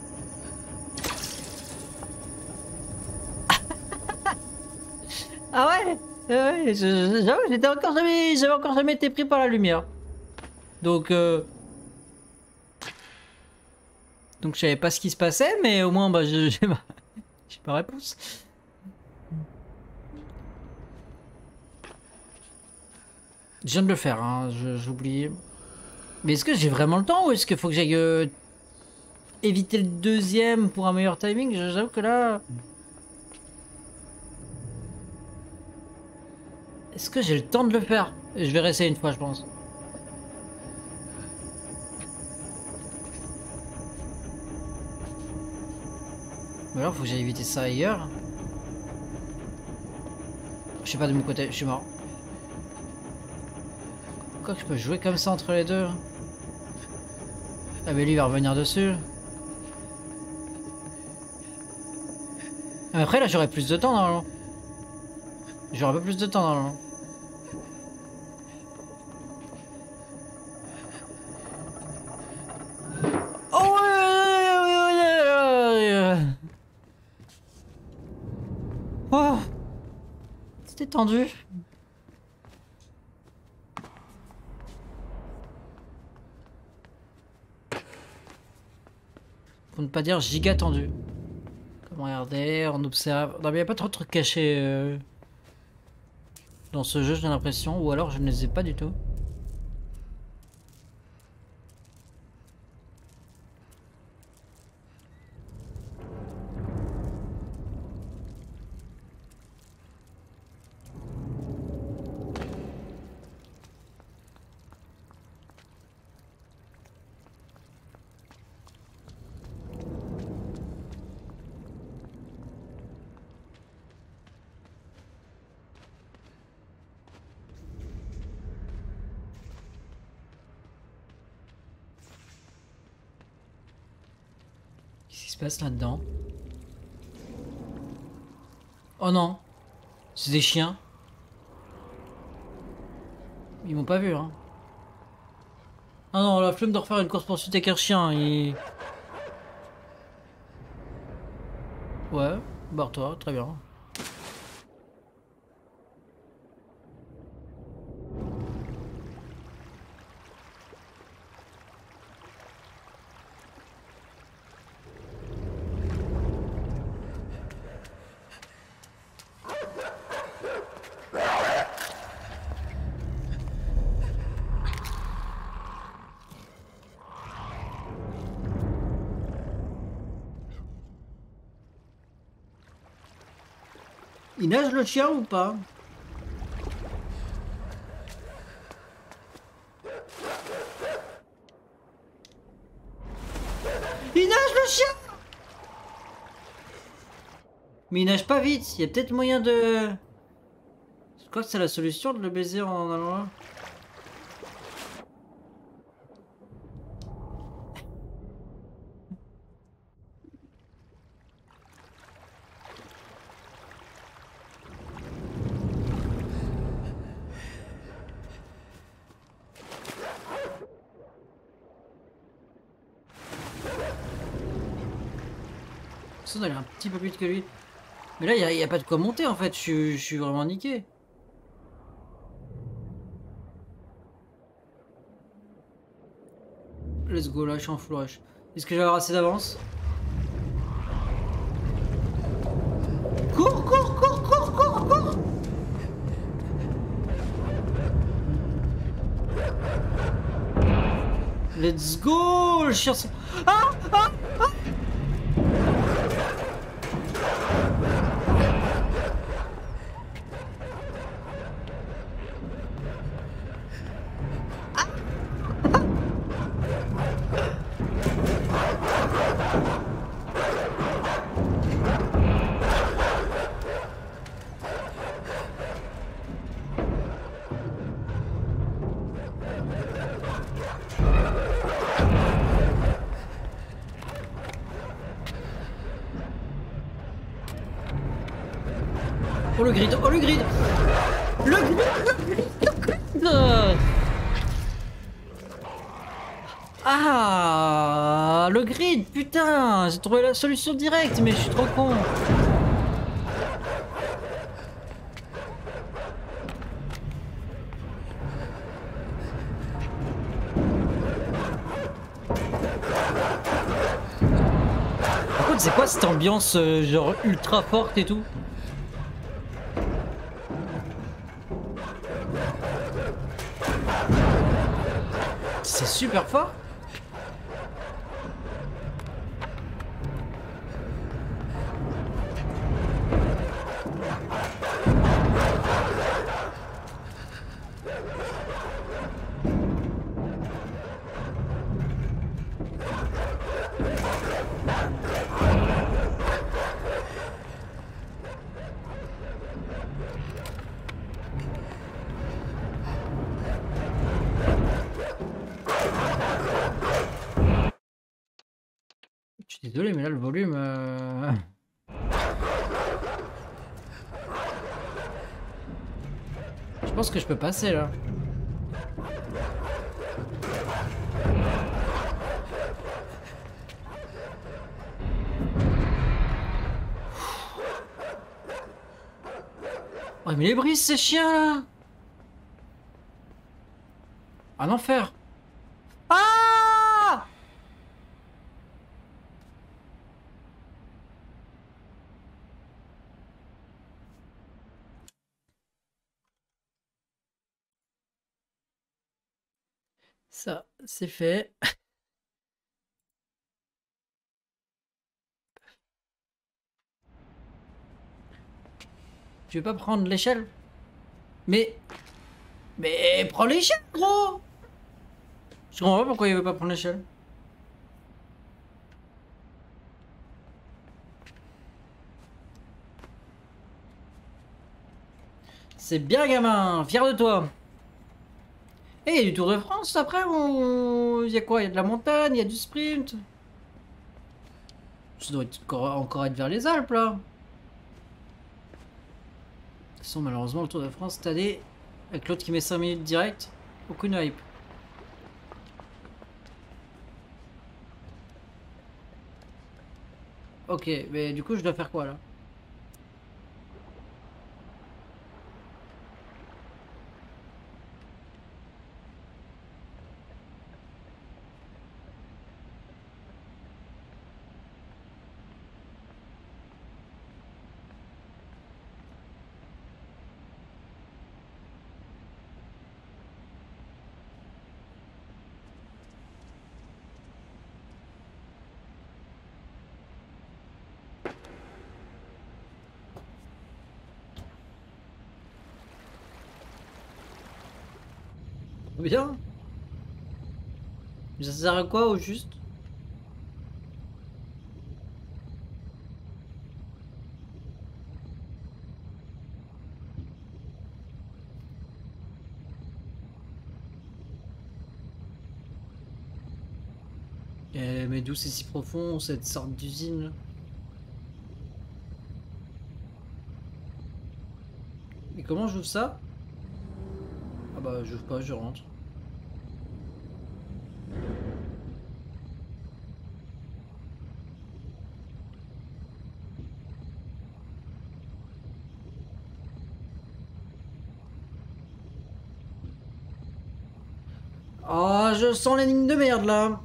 Ah ouais? Ouais, j'avoue, j'étais encore jamais... J'avais encore jamais été pris par la lumière. Donc, euh... Donc je savais pas ce qui se passait, mais au moins bah, j'ai ma... ma réponse. Je viens de le faire, hein, j'oublie. Mais est-ce que j'ai vraiment le temps ou est-ce qu'il faut que j'aille euh, éviter le deuxième pour un meilleur timing? J'avoue que là... Est-ce que j'ai le temps de le faire? Je vais réessayer une fois, je pense. Ou alors faut que j'aille éviter ça ailleurs. Je sais pas de mon côté, je suis mort. Quoi que je peux jouer comme ça entre les deux? Ah mais lui il va revenir dessus. Ah, mais après là j'aurai plus de temps normalement. J'aurai un peu plus de temps normalement. tendu. Pour ne pas dire giga tendu. Comme regardez, on observe. Non mais il n'y a pas trop de trucs cachés euh, dans ce jeu, j'ai l'impression. Ou alors je ne les ai pas du tout. Qu'est-ce qui se passe là-dedans? Oh non! C'est des chiens. Ils m'ont pas vu, hein. Ah non, la flemme de refaire une course-poursuite avec un chien, il... Ouais, barre-toi, très bien. Il nage le chien ou pas? Il nage le chien! Mais il nage pas vite, il y a peut-être moyen de... Je crois que c'est la solution de le baiser en allant là. Ça doit aller un petit peu plus vite que lui. Mais là, il n'y a, a pas de quoi monter en fait, je, suis- je suis vraiment niqué. Let's go, là je suis en full rush. Est-ce que je vais avoir assez d'avance? Cours, cours, cours, cours, cours, cours! Let's go! Le chien... Ah! Ah! Ah! Oh le grid, oh le grid! Le grid, le grid, le grid! Ah, le grid, putain! J'ai trouvé la solution directe, mais je suis trop con! Par contre, c'est quoi cette ambiance euh, genre ultra forte et tout? C'est super fort. Je suis désolé, mais là le volume... Euh... Je pense que je peux passer là. Oh, Ah mais les brise ces chiens là. Un enfer. Ah! Ça, c'est fait. Tu veux pas prendre l'échelle? Mais... Mais prends l'échelle, gros! Je comprends pas pourquoi il veut pas prendre l'échelle. C'est bien, gamin, fier de toi. Et il y a du Tour de France après, on... il y a quoi? Il y a de la montagne, il y a du sprint. Ça doit être encore, encore être vers les Alpes là. De toute façon, malheureusement, le Tour de France cette année, avec l'autre qui met cinq minutes direct, aucune hype. Ok, mais du coup, je dois faire quoi là? Bien. Ça sert à quoi au juste? Eh, mais d'où c'est si profond cette sorte d'usine là? Et comment j'ouvre ça? Ah bah j'ouvre pas, je rentre. Oh, je sens l'énigme de merde là.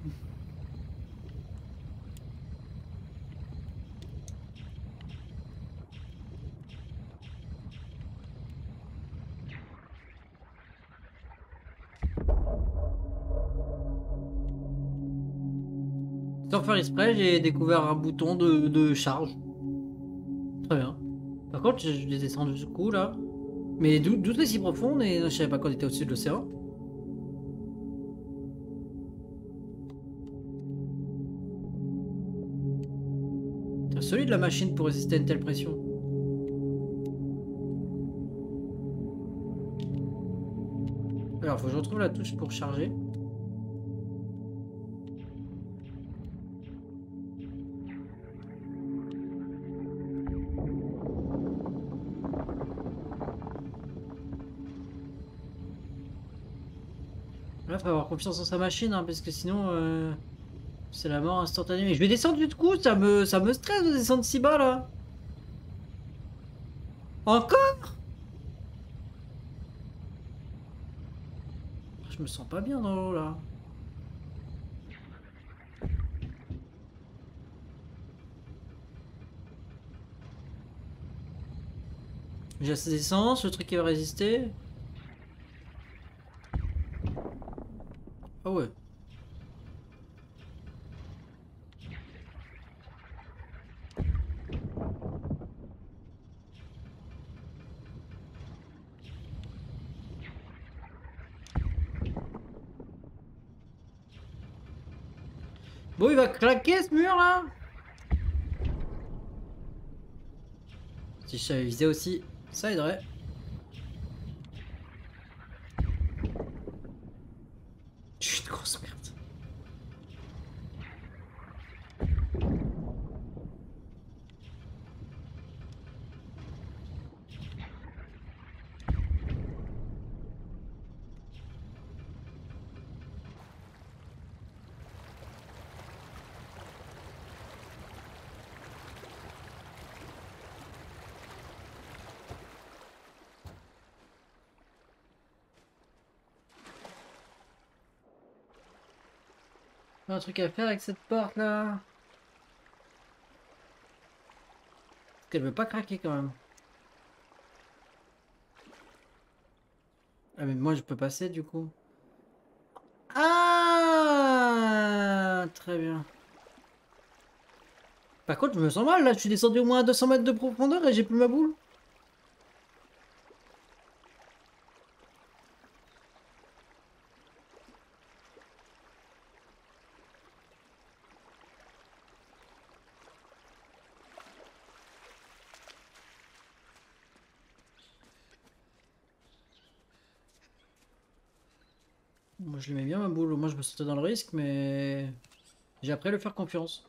Sans faire exprès, j'ai découvert un bouton de, de charge. Très bien. Par contre, je, je les descends du coup là. Mais d'où d'où c'est si profonde et je savais pas qu'on était au-dessus de l'océan. C'est solide la machine pour résister à une telle pression. Alors, faut que je retrouve la touche pour charger. Là, faut avoir confiance en sa machine, hein, parce que sinon, euh, c'est la mort instantanée. Mais je vais descendre du coup, ça me, ça me stresse de descendre si bas là. Encore? Je me sens pas bien dans l'eau là. J'ai assez d'essence, le truc qui va résister. Ah ouais. Bon, il va claquer ce mur là. Si je savais viser aussi, ça aiderait. Je suis une grosse merde. Un truc à faire avec cette porte là. Parce qu'elle veut pas craquer quand même. Ah mais moi je peux passer du coup. Ah, très bien. Par contre je me sens mal là, je suis descendu au moins à deux cents mètres de profondeur et j'ai plus ma boule. Moi je l'aimais bien ma boule, moi je me sentais dans le risque mais j'ai appris à lui faire confiance.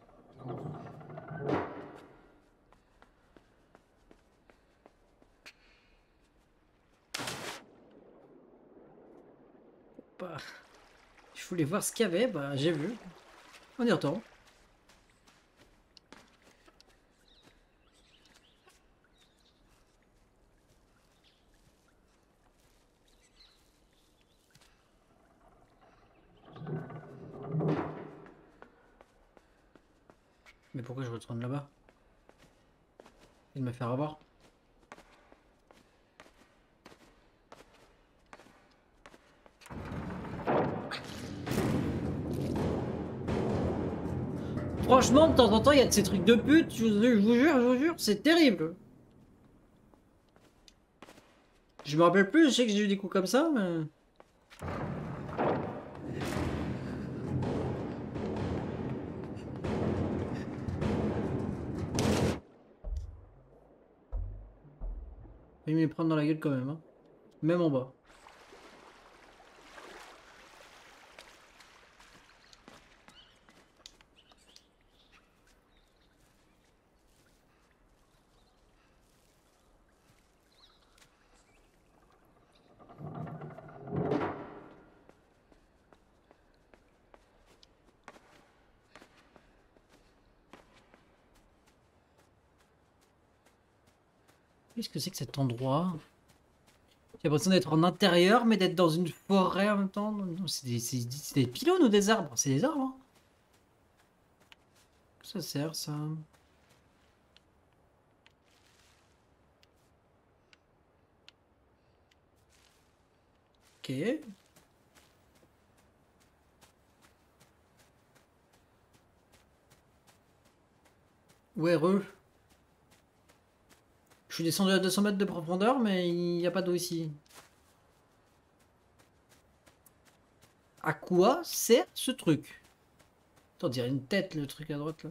Bah, je voulais voir ce qu'il y avait, bah j'ai vu. On y retourne. Mais pourquoi je retourne là-bas? Et de me faire avoir. Franchement, de temps en temps, il y a de ces trucs de pute, je vous, je vous jure, je vous jure, c'est terrible. Je me rappelle plus, je sais que j'ai eu des coups comme ça, mais... Il me les prendre dans la gueule quand même, hein. Même en bas. Qu'est-ce que c'est que cet endroit? J'ai l'impression d'être en intérieur, mais d'être dans une forêt en même temps. Non, c'est des, c'est- c'est des pylônes ou des arbres? C'est des arbres, hein. Ça sert, ça. Ok. Ouais, re. Je suis descendu à deux cents mètres de profondeur, mais il n'y a pas d'eau ici. À quoi sert ce truc? Attends, on dirait une tête, le truc à droite, là.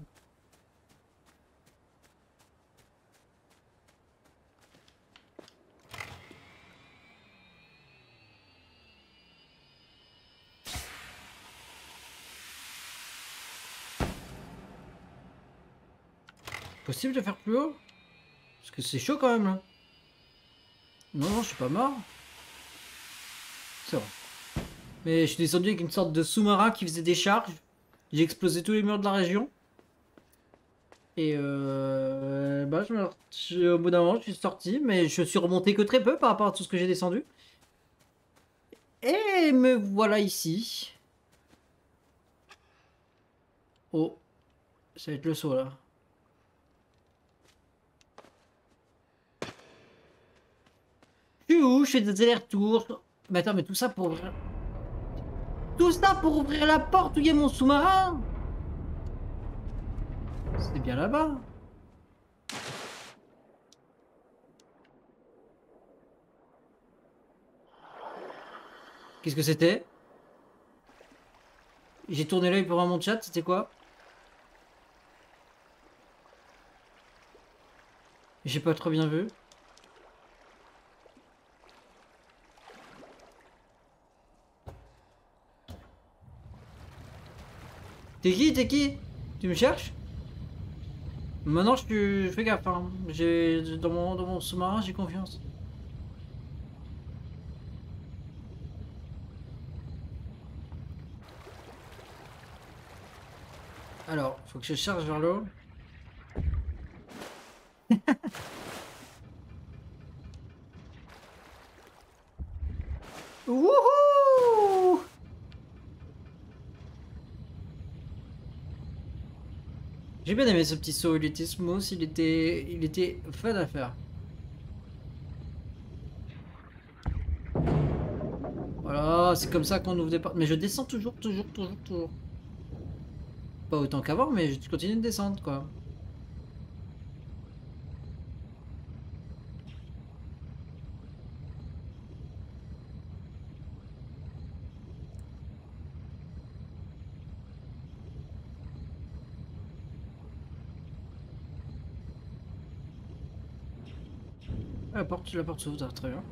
Possible de faire plus haut? Parce que c'est chaud quand même, là. Non, non, je suis pas mort. C'est vrai. Mais je suis descendu avec une sorte de sous-marin qui faisait des charges. J'ai explosé tous les murs de la région. Et euh, bah, je me... je- au bout d'un moment, je suis sorti, mais je suis remonté que très peu par rapport à tout ce que j'ai descendu. Et me voilà ici. Oh, ça va être le saut là. Je suis où? Je fais des allers-retours. Mais attends, mais tout ça pour ouvrir... Tout ça pour ouvrir la porte où il y a mon sous-marin? C'était bien là-bas. Qu'est-ce que c'était? J'ai tourné l'œil pour voir mon chat, c'était quoi? J'ai pas trop bien vu. T'es qui? T'es qui? Tu me cherches? Maintenant, je, suis- je fais gaffe, hein. J'ai dans mon, dans mon sous-marin, j'ai confiance. Alors, faut que je charge vers l'eau. Wouhou! J'ai bien aimé ce petit saut, il était smooth, il était, il était fun à faire. Voilà, c'est comme ça qu'on ouvre des portes. Mais je descends toujours, toujours, toujours, toujours. Pas autant qu'avant, mais je continue de descendre, quoi. Ah, la porte, la porte s'ouvre, très bien.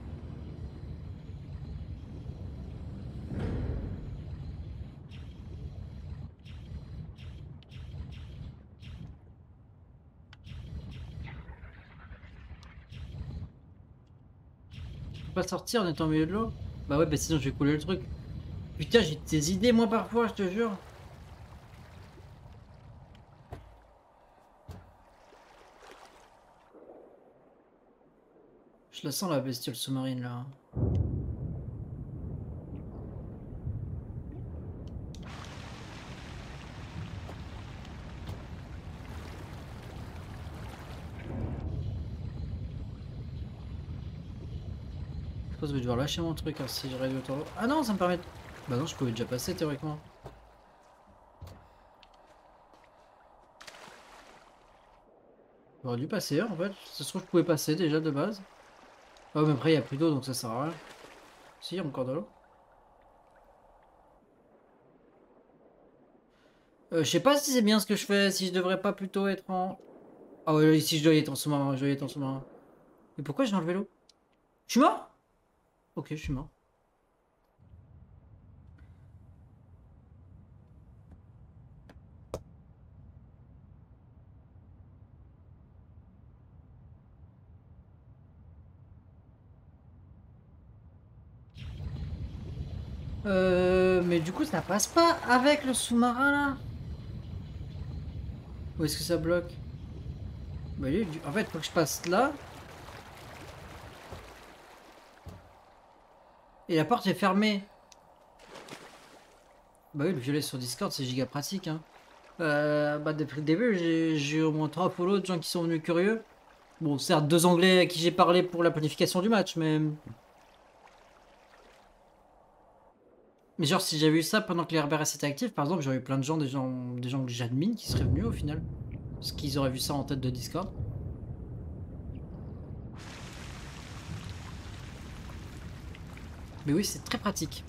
Je peux pas sortir en étant au milieu de l'eau? Bah ouais, bah sinon je vais couler le truc. Putain, j'ai des idées, moi, parfois, je te jure. Je la sens, la bestiole sous-marine, là. Je pense que je vais devoir lâcher mon truc, hein, si je règle autour de l'eau. Ah non, ça me permet de... Bah non, je pouvais déjà passer, théoriquement. J'aurais dû passer, en fait. Ça se trouve, je pouvais passer, déjà, de base. Ah, mais après, il n'y a plus d'eau, donc ça sert à rien. Si, il y a encore de l'eau. Euh, je sais pas si c'est bien ce que je fais, si je devrais pas plutôt être en... Ah ouais, ici je dois y être en sous-marin, je dois y être en sous-marin. Mais pourquoi j'ai enlevé l'eau? Je suis mort? Ok, je suis mort. Euh, mais du coup, ça passe pas avec le sous-marin, là? Où est-ce que ça bloque? Bah, lui, du- en fait, faut que je passe là. Et la porte est fermée. Bah oui, le violet sur Discord, c'est giga pratique, hein. Euh, bah, depuis le début, j'ai j'ai eu au moins trois follow de gens qui sont venus curieux. Bon, certes, deux anglais à qui j'ai parlé pour la planification du match, mais... Mais genre, si j'avais eu ça pendant que les R B R S étaient actifs, par exemple, j'aurais eu plein de gens, des gens, des gens que j'admine qui seraient venus au final. Parce qu'ils auraient vu ça en tête de Discord. Mais oui, c'est très pratique.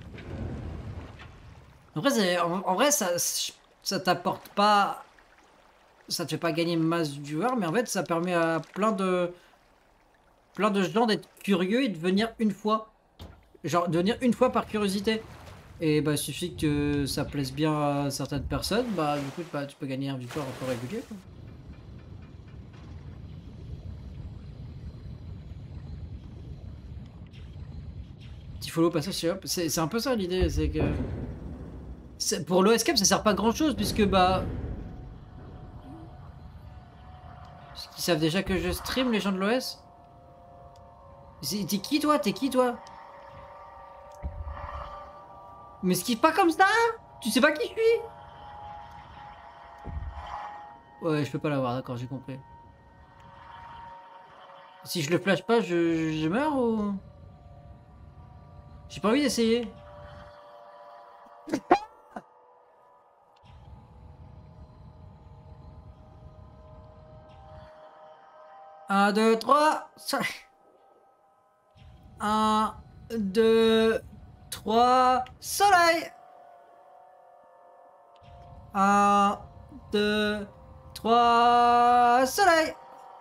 Après, en, en vrai, ça, ça t'apporte pas... Ça te fait pas gagner masse de viewers, mais en fait, ça permet à plein de... plein de gens d'être curieux et de venir une fois. Genre, de venir une fois par curiosité. Et bah, il suffit que ça plaise bien à certaines personnes, bah, du coup, bah, tu peux gagner un victoire un peu régulier, quoi. Petit follow passage, hop. C'est un peu ça l'idée, c'est que... Pour l'O S Cap, ça sert pas grand chose, puisque bah... Parce qu'ils savent déjà que je stream, les gens de l'O S. T'es qui toi? T'es qui toi? Mais ce qui pas comme ça? Tu sais pas qui je suis? Ouais, je peux pas l'avoir, d'accord, j'ai compris. Si je le flash pas, je, je meurs ou... J'ai pas envie d'essayer. Un, deux, trois... Un, deux, trois... Soleil! Un, deux, trois... Soleil!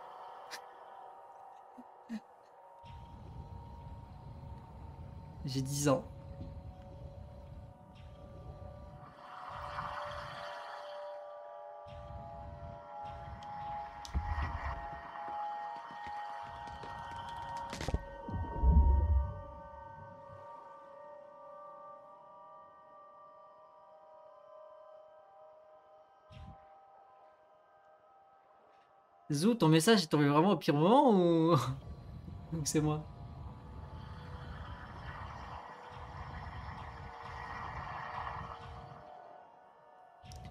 J'ai dix ans. Zou, ton message est tombé vraiment au pire moment ou, ou c'est moi?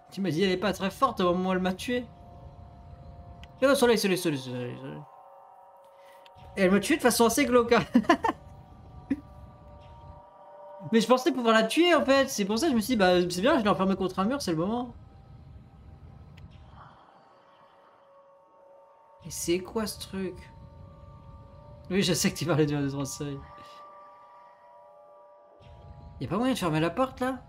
Tu m'as dit elle est pas très forte au moment où elle m'a tué. Et oh, soleil, soleil, soleil, soleil, soleil. Et elle m'a tué de façon assez glauque. Hein. Mais je pensais pouvoir la tuer en fait. C'est pour ça que je me suis dit, bah c'est bien, je l'ai enfermée contre un mur, c'est le moment. Et c'est quoi ce truc? Oui, je sais que tu parlais du un, deux, trois soleil. Y'a pas moyen de fermer la porte là?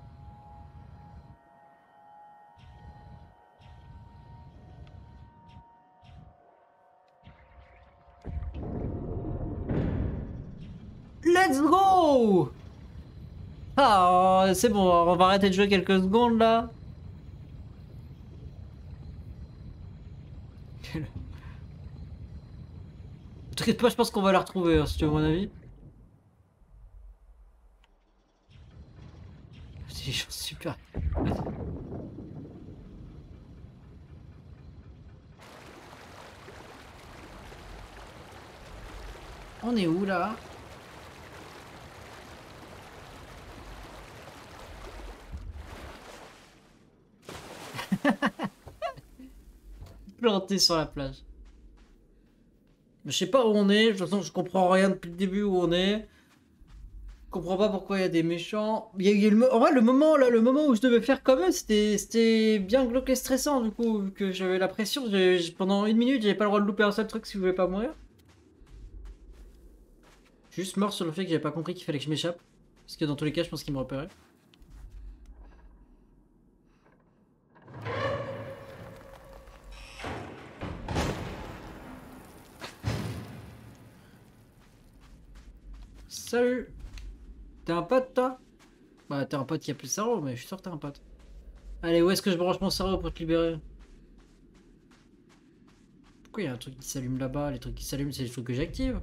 Let's go! Ah, c'est bon, on va arrêter de jouer quelques secondes là. T'inquiète pas, je pense qu'on va la retrouver, hein, si tu veux mon avis. C'est des choses super. On est où là? Planté sur la plage. Je sais pas où on est, de toute façon je comprends rien depuis le début où on est. Je comprends pas pourquoi il y a des méchants. Il y a, il y a le, en vrai, le moment là, le moment où je devais faire comme eux, c'était c'était bien glauque et stressant du coup, vu que j'avais la pression. j'ai- j'ai- pendant une minute, j'avais pas le droit de louper un seul truc si je voulais pas mourir. Je suis juste mort sur le fait que j'avais pas compris qu'il fallait que je m'échappe. Parce que dans tous les cas, je pense qu'ils me repéraient. Salut! T'es un pote toi? Bah t'es un pote qui a plus de cerveau, mais je suis sûr que t'es un pote. Allez, où est-ce que je branche mon cerveau pour te libérer? Pourquoi il y a un truc qui s'allume là-bas? Les trucs qui s'allument, c'est les trucs que j'active.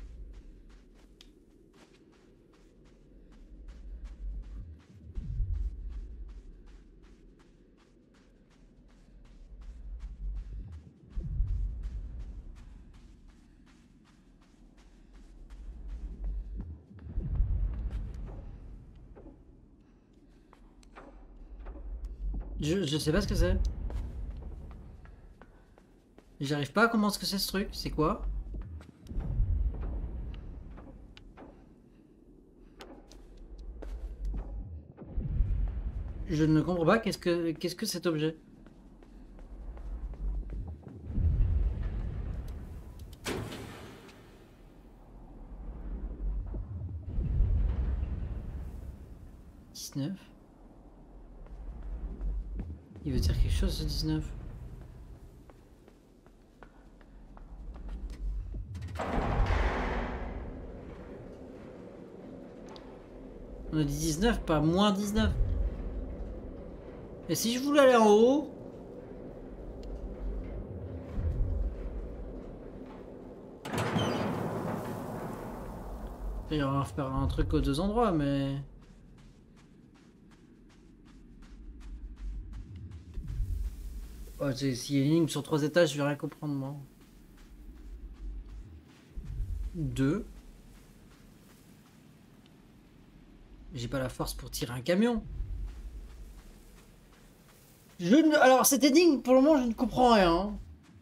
Je, je sais pas ce que c'est. J'arrive pas à comprendre ce que c'est ce truc. C'est quoi? Je ne comprends pas. Qu'est-ce que qu'est-ce que cet objet? dix-neuf. Il veut dire quelque chose ce dix-neuf. On a dit dix-neuf, pas moins dix-neuf. Et si je voulais aller en haut? Il va faire un truc aux deux endroits, mais... Oh, s'il y a une ligne sur trois étages, je vais rien comprendre, moi. Deux. J'ai pas la force pour tirer un camion. Je ne... Alors, cette énigme, pour le moment, je ne comprends rien. Hein.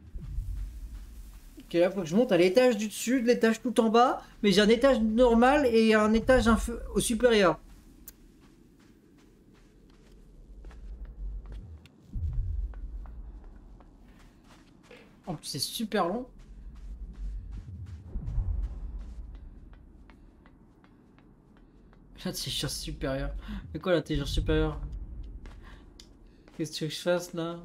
Ok, là, faut que je monte à l'étage du dessus, de l'étage tout en bas. Mais j'ai un étage normal et un étage inf... au supérieur. En plus, c'est super long. L'intelligence supérieure. Mais quoi l'intelligence supérieure? Qu'est-ce que tu veux que je fasse là?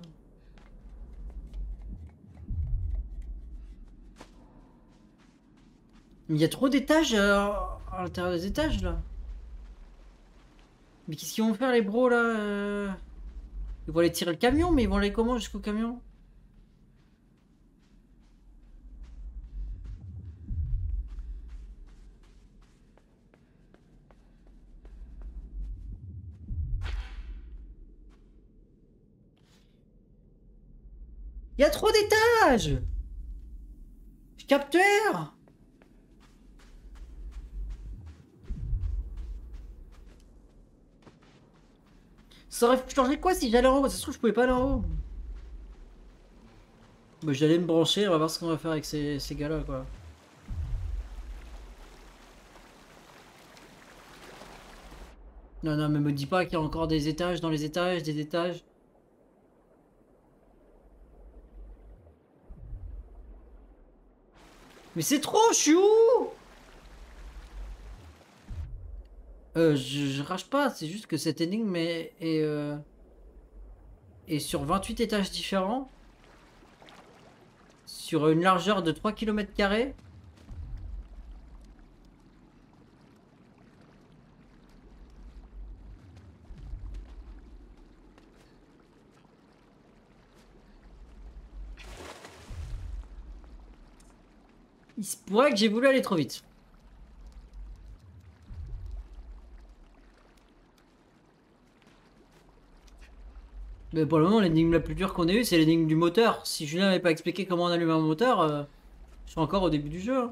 Mais il y a trop d'étages euh, à l'intérieur des étages là. Mais qu'est-ce qu'ils vont faire les bros là euh... Ils vont aller tirer le camion, mais ils vont aller comment jusqu'au camion? Il y a trop d'étages! Capteur! Ça aurait changé quoi si j'allais en haut? Ça se trouve, je pouvais pas aller en haut. Bah, j'allais me brancher, on va voir ce qu'on va faire avec ces, ces gars-là, quoi. Non, non, mais me dis pas qu'il y a encore des étages dans les étages, des étages. Mais c'est trop, je suis où? Euh, je, je rage pas, c'est juste que cette énigme est, est, euh, est sur vingt-huit étages différents. Sur une largeur de trois kilomètres carrés. Il se pourrait que j'ai voulu aller trop vite. Mais pour le moment, l'énigme la plus dure qu'on ait eue, c'est l'énigme du moteur. Si Julien n'avait pas expliqué comment on allume un moteur, euh, je suis encore au début du jeu. Hein.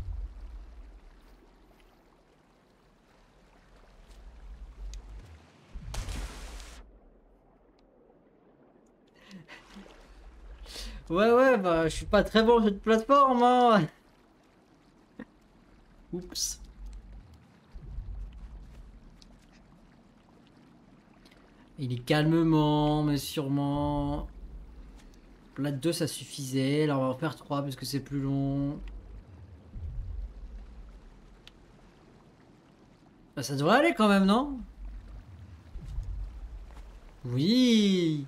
Ouais, ouais, bah, je suis pas très bon sur cette plateforme, hein. Oups. Il est calmement, mais sûrement. Là, deux, ça suffisait. Là, on va en faire trois parce que c'est plus long. Bah, ça devrait aller quand même, non? Oui.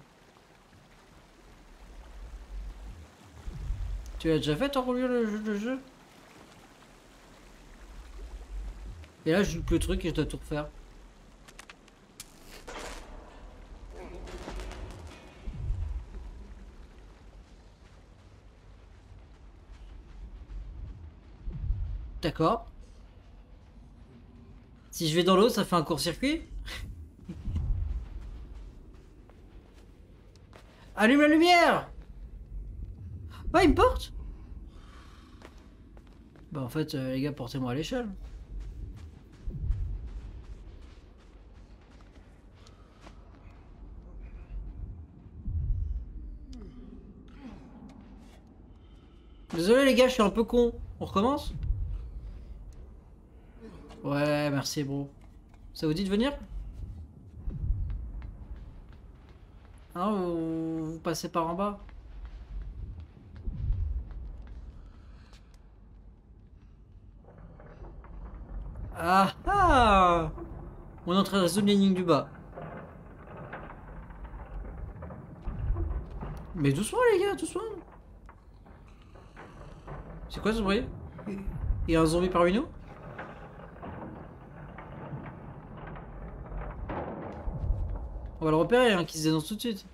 Tu as déjà fait ton rôle le jeu, le jeu? Et là, je loupe le truc et je dois tout refaire. D'accord. Si je vais dans l'eau, ça fait un court-circuit? Allume la lumière! Bah, il me porte! Bah, en fait, euh, les gars, portez-moi à l'échelle. Désolé, les gars, je suis un peu con. On recommence? Ouais, merci, bro. Ça vous dit de venir? Ah, vous, vous passez par en bas? Ah ah! On est en train de résoudre l'énigme du bas. Mais doucement, les gars, doucement. C'est quoi ce bruit? Il y a un zombie parmi nous? On va le repérer, hein, qui se dénonce tout de suite.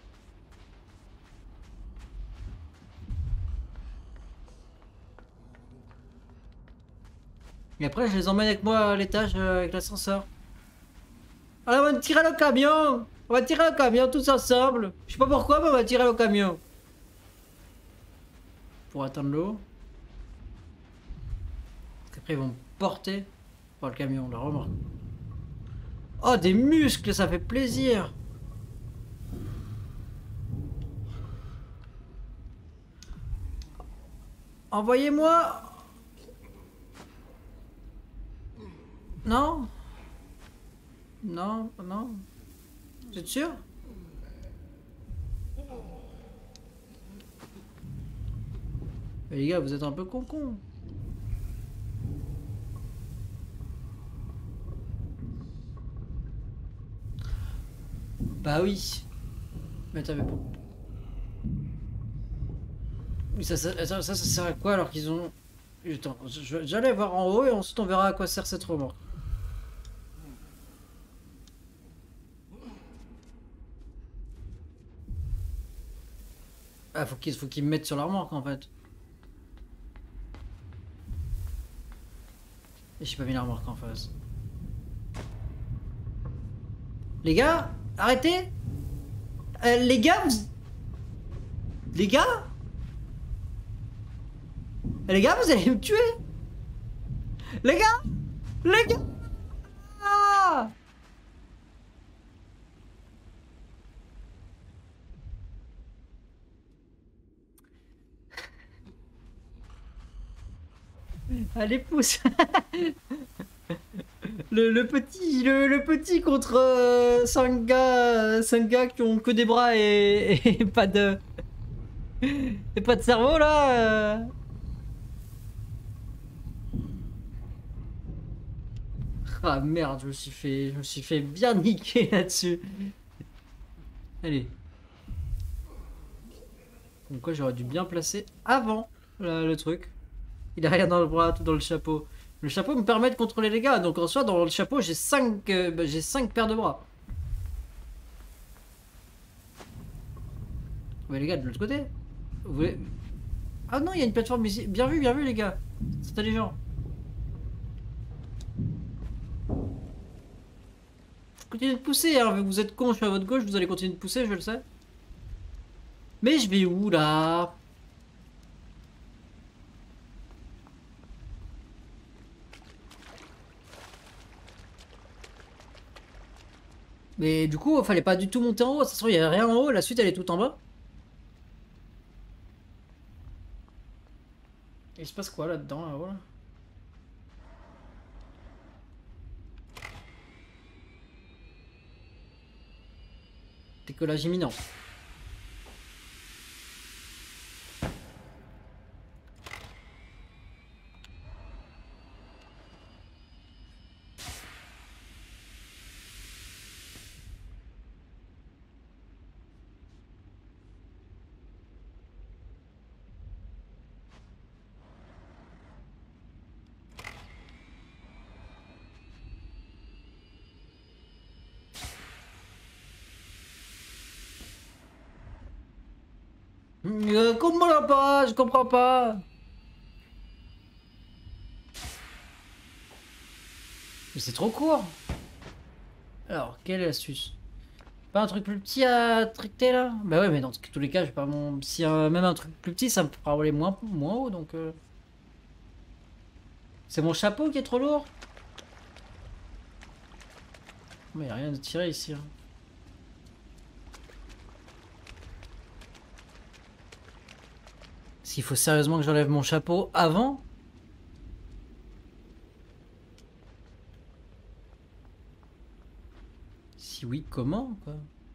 Et après, je les emmène avec moi à l'étage euh, avec l'ascenseur. Alors, on va tirer le camion! On va tirer le camion tous ensemble! Je sais pas pourquoi, mais on va tirer le camion. Pour atteindre l'eau. Parce qu'après, ils vont me porter par le camion, la remorque. Oh, des muscles, ça fait plaisir! Envoyez-moi! Non? Non, non. Vous êtes sûr? Mais les gars, vous êtes un peu con-con. Bah oui. Mais t'avais pas... Mais ça, ça, ça, ça, ça sert à quoi alors qu'ils ont... Attends, je- j'allais voir en haut et ensuite on verra à quoi sert cette remorque. Ah, faut qu'ils faut qu'ils me mettent sur la remorque en fait. Et j'ai pas mis la remorque en face. Les gars, arrêtez! Euh, les gars, vous... Les gars? Les gars, vous allez me tuer! Les gars! Les gars! Ah! Allez, pousse. Le, le petit, le, le petit contre euh, cinq gars, cinq gars qui ont que des bras et, et pas de, et pas de cerveau là. euh. Ah merde, je me suis fait, je me suis fait bien niquer là-dessus. Allez. Comme quoi j'aurais dû bien placer avant là, le truc. Il a rien dans le bras, tout dans le chapeau. Le chapeau me permet de contrôler les gars, donc en soi dans le chapeau j'ai cinq j'ai cinq paires de bras. Ouais les gars de l'autre côté. Vous voulez... Ah non, il y a une plateforme ici. Bien vu, bien vu les gars. C'est intelligent. Continuez de pousser, hein. Vous êtes con, je suis à votre gauche, vous allez continuer de pousser, je le sais. Mais je vais où là? Mais du coup, il fallait pas du tout monter en haut. De toute façon, il y avait rien en haut, la suite elle est tout en bas. Il se passe quoi là-dedans, là-haut là? Décollage imminent. Euh, comment pas? Je comprends pas. Mais c'est trop court. Alors, quelle est l'astuce? Pas un truc plus petit à tracter là? Bah ouais, mais dans tous les cas, je vais pas mon... Si euh, même un truc plus petit, ça me fera voler moins, moins haut, donc... Euh... C'est mon chapeau qui est trop lourd? Mais y a rien de tiré ici. Hein. S'il faut sérieusement que j'enlève mon chapeau avant? Si oui, comment quoi?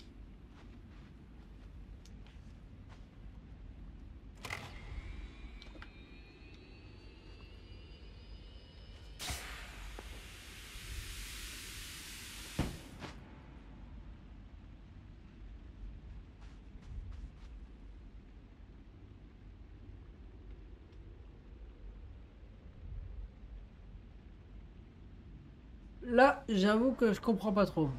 Là, j'avoue que je comprends pas trop.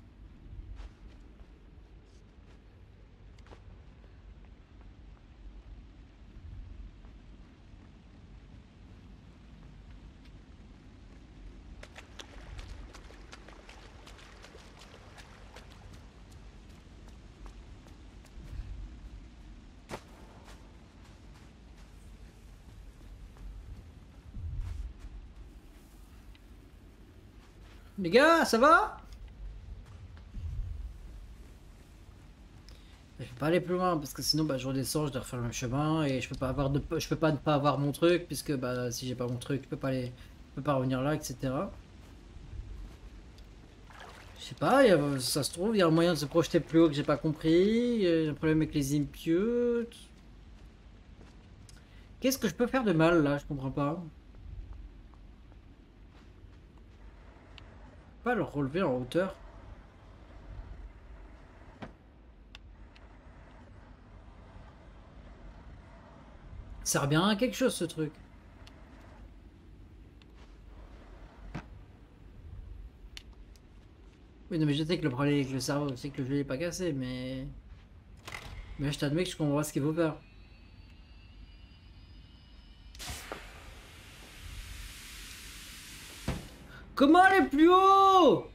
Les gars, ça va? Je peux pas aller plus loin parce que sinon bah, je redescends, je dois refaire le même chemin et je peux pas avoir de je peux pas ne pas avoir mon truc puisque bah si j'ai pas mon truc, je peux pas aller je peux pas revenir là, et cetera. Je sais pas, y a- ça se trouve, il y a un moyen de se projeter plus haut que j'ai pas compris. J'ai un problème avec les imputes. Qu'est-ce que je peux faire de mal là? Je comprends pas. Pas le relever en hauteur. Ça sert bien à quelque chose ce truc. Oui, non, mais je sais que le problème avec le cerveau, c'est que le jeu est pas cassé, mais. Mais je t'admets que je comprends pas ce qu'il faut faire. Comment aller plus haut?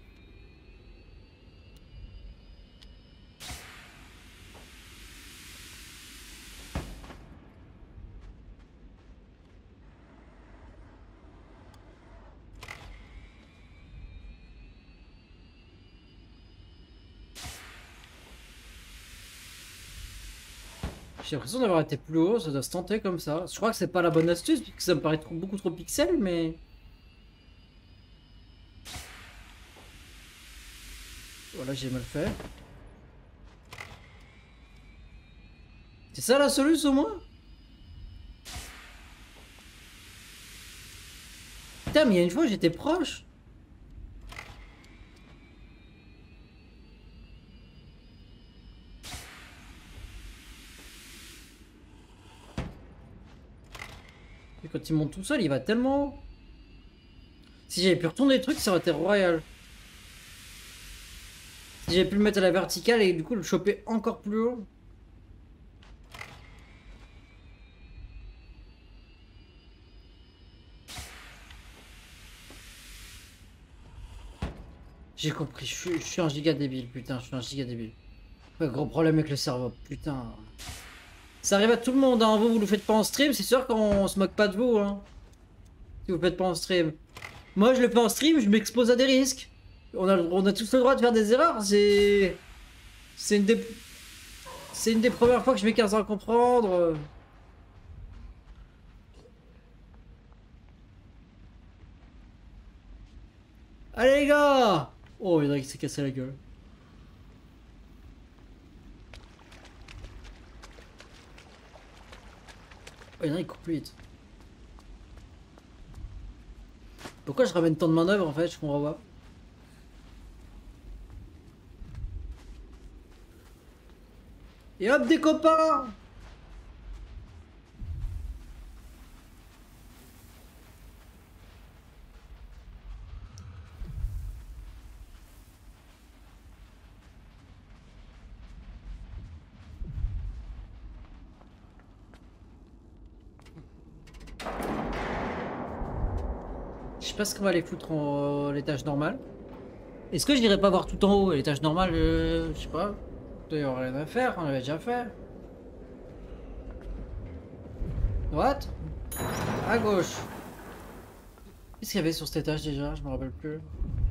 Je J'ai l'impression d'avoir été plus haut, ça doit se tenter comme ça. Je crois que c'est pas la bonne astuce, puisque ça me paraît trop, beaucoup trop pixel, mais... Voilà, j'ai mal fait. C'est ça la solution au moins? Putain, mais il y a une fois j'étais proche. Et quand il monte tout seul, il va tellement haut. Si j'avais pu retourner les trucs, ça aurait été royal. Si j'avais pu le mettre à la verticale et du coup le choper encore plus haut. J'ai compris, je suis, je suis un giga débile, putain, je suis un giga débile. Ouais, gros problème avec le cerveau, putain. Ça arrive à tout le monde, hein. Vous, vous le faites pas en stream, c'est sûr qu'on se moque pas de vous, hein. Si vous le faites pas en stream. Moi, je le fais en stream, je m'expose à des risques. On a, on a tous le droit de faire des erreurs, c'est... C'est une des... C'est une des premières fois que je mets quinze ans à comprendre. Allez les gars! Oh, il y en a qui s'est cassé la gueule. Oh, il y en a qui courent plus vite. Pourquoi je ramène tant de manœuvres en fait, je comprends pas. Et hop, des copains! Je sais pas ce qu'on va aller foutre en l'étage normal. Est-ce que je n'irai pas voir tout en haut? L'étage normal, euh, je sais pas. Il doit y avoir rien à faire, on l'avait déjà fait. Droite? À gauche. Qu'est-ce qu'il y avait sur cet étage déjà? Je me rappelle plus.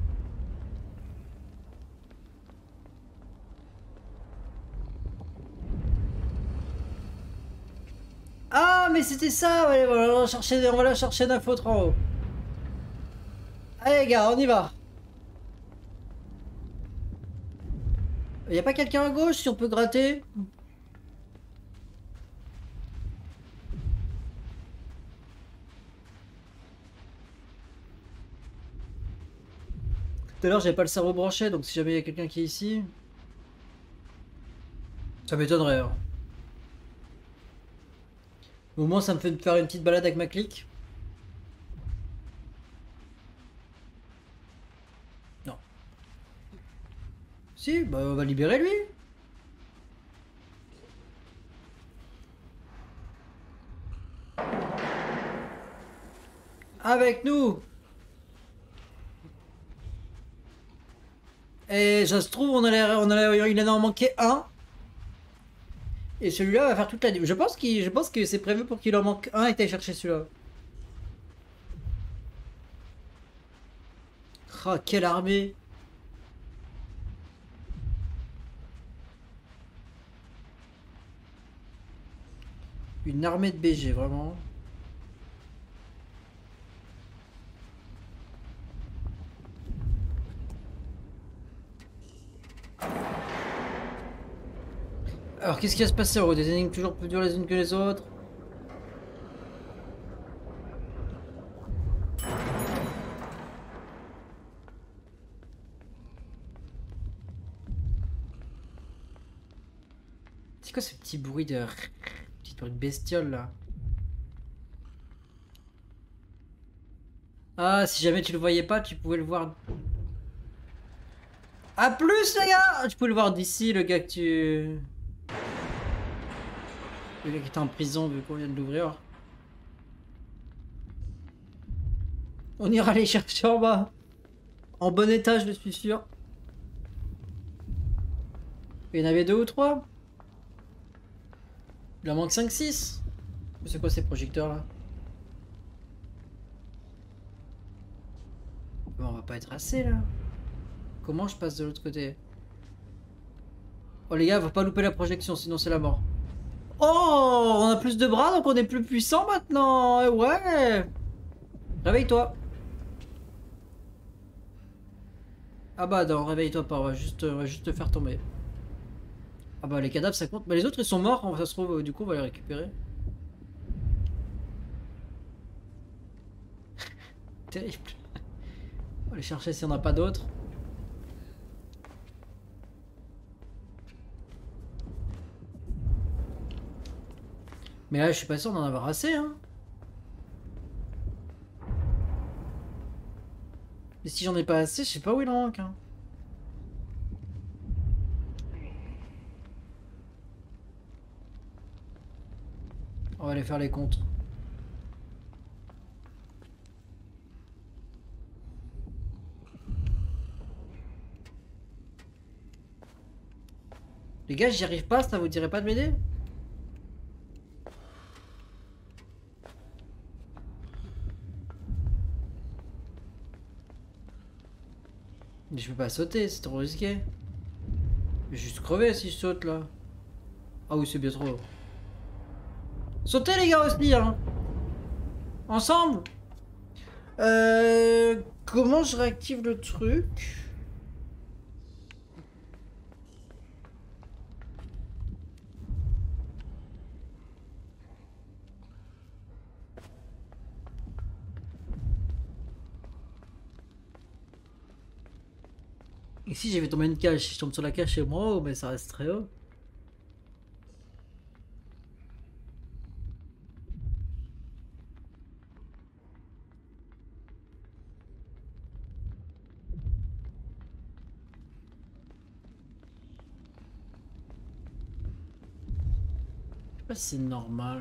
Ah, mais c'était ça! Allez, voilà, on va chercher, on va la chercher d'infos trop en haut. Allez, les gars, on y va. Y a pas quelqu'un à gauche si on peut gratter? Tout à l'heure, j'avais pas le cerveau branché, donc si jamais il y a quelqu'un qui est ici, ça m'étonnerait. Hein. Au moins, ça me fait faire une petite balade avec ma clique. Non. Si, bah on va libérer lui. Avec nous. Et ça se trouve, on allait, on allait, il en a manqué un. Et celui-là va faire toute la... Je pense, qu'il, je pense que c'est prévu pour qu'il en manque un et t'ailles chercher celui-là. Ah, oh, quelle armée! Une armée de B G, vraiment. Alors, qu'est-ce qui va se passer en haut? Des énigmes toujours plus dures les unes que les autres? C'est quoi ce petit bruit de... Petit bruit de bestiole, là? Ah, si jamais tu le voyais pas, tu pouvais le voir... A plus, les gars! Tu pouvais le voir d'ici, le gars que tu... Le gars qui était en prison vu qu'on vient de l'ouvrir. On ira les chercher en bas. En bon état, je suis sûr. Il y en avait deux ou trois. Il en manque cinq six. C'est quoi ces projecteurs là? Bon, on va pas être assez là. Comment je passe de l'autre côté? Oh les gars, faut pas louper la projection, sinon c'est la mort. Oh, on a plus de bras, donc on est plus puissant maintenant. Eh ouais. Réveille-toi. Ah bah non, réveille-toi pas, on va juste, on va juste te faire tomber. Ah bah les cadavres ça compte. Bah les autres ils sont morts, ça se trouve, du coup on va les récupérer. Terrible. On va aller chercher si on n'a pas d'autres. Mais là je suis pas sûr d'en avoir assez hein. Et si j'en ai pas assez, je sais pas où il en manque hein. On va aller faire les comptes. Les gars, j'y arrive pas, ça vous dirait pas de m'aider? Mais je peux pas sauter, c'est trop risqué. Je vais juste crever si je saute là. Ah oui, c'est bien trop. Sautez les gars aussi hein. Ensemble. Euh... Comment je réactive le truc? Ici j'ai vu tomber une cage, si je tombe sur la cage c'est moi haut, mais ça reste très haut. Je sais pas si c'est normal.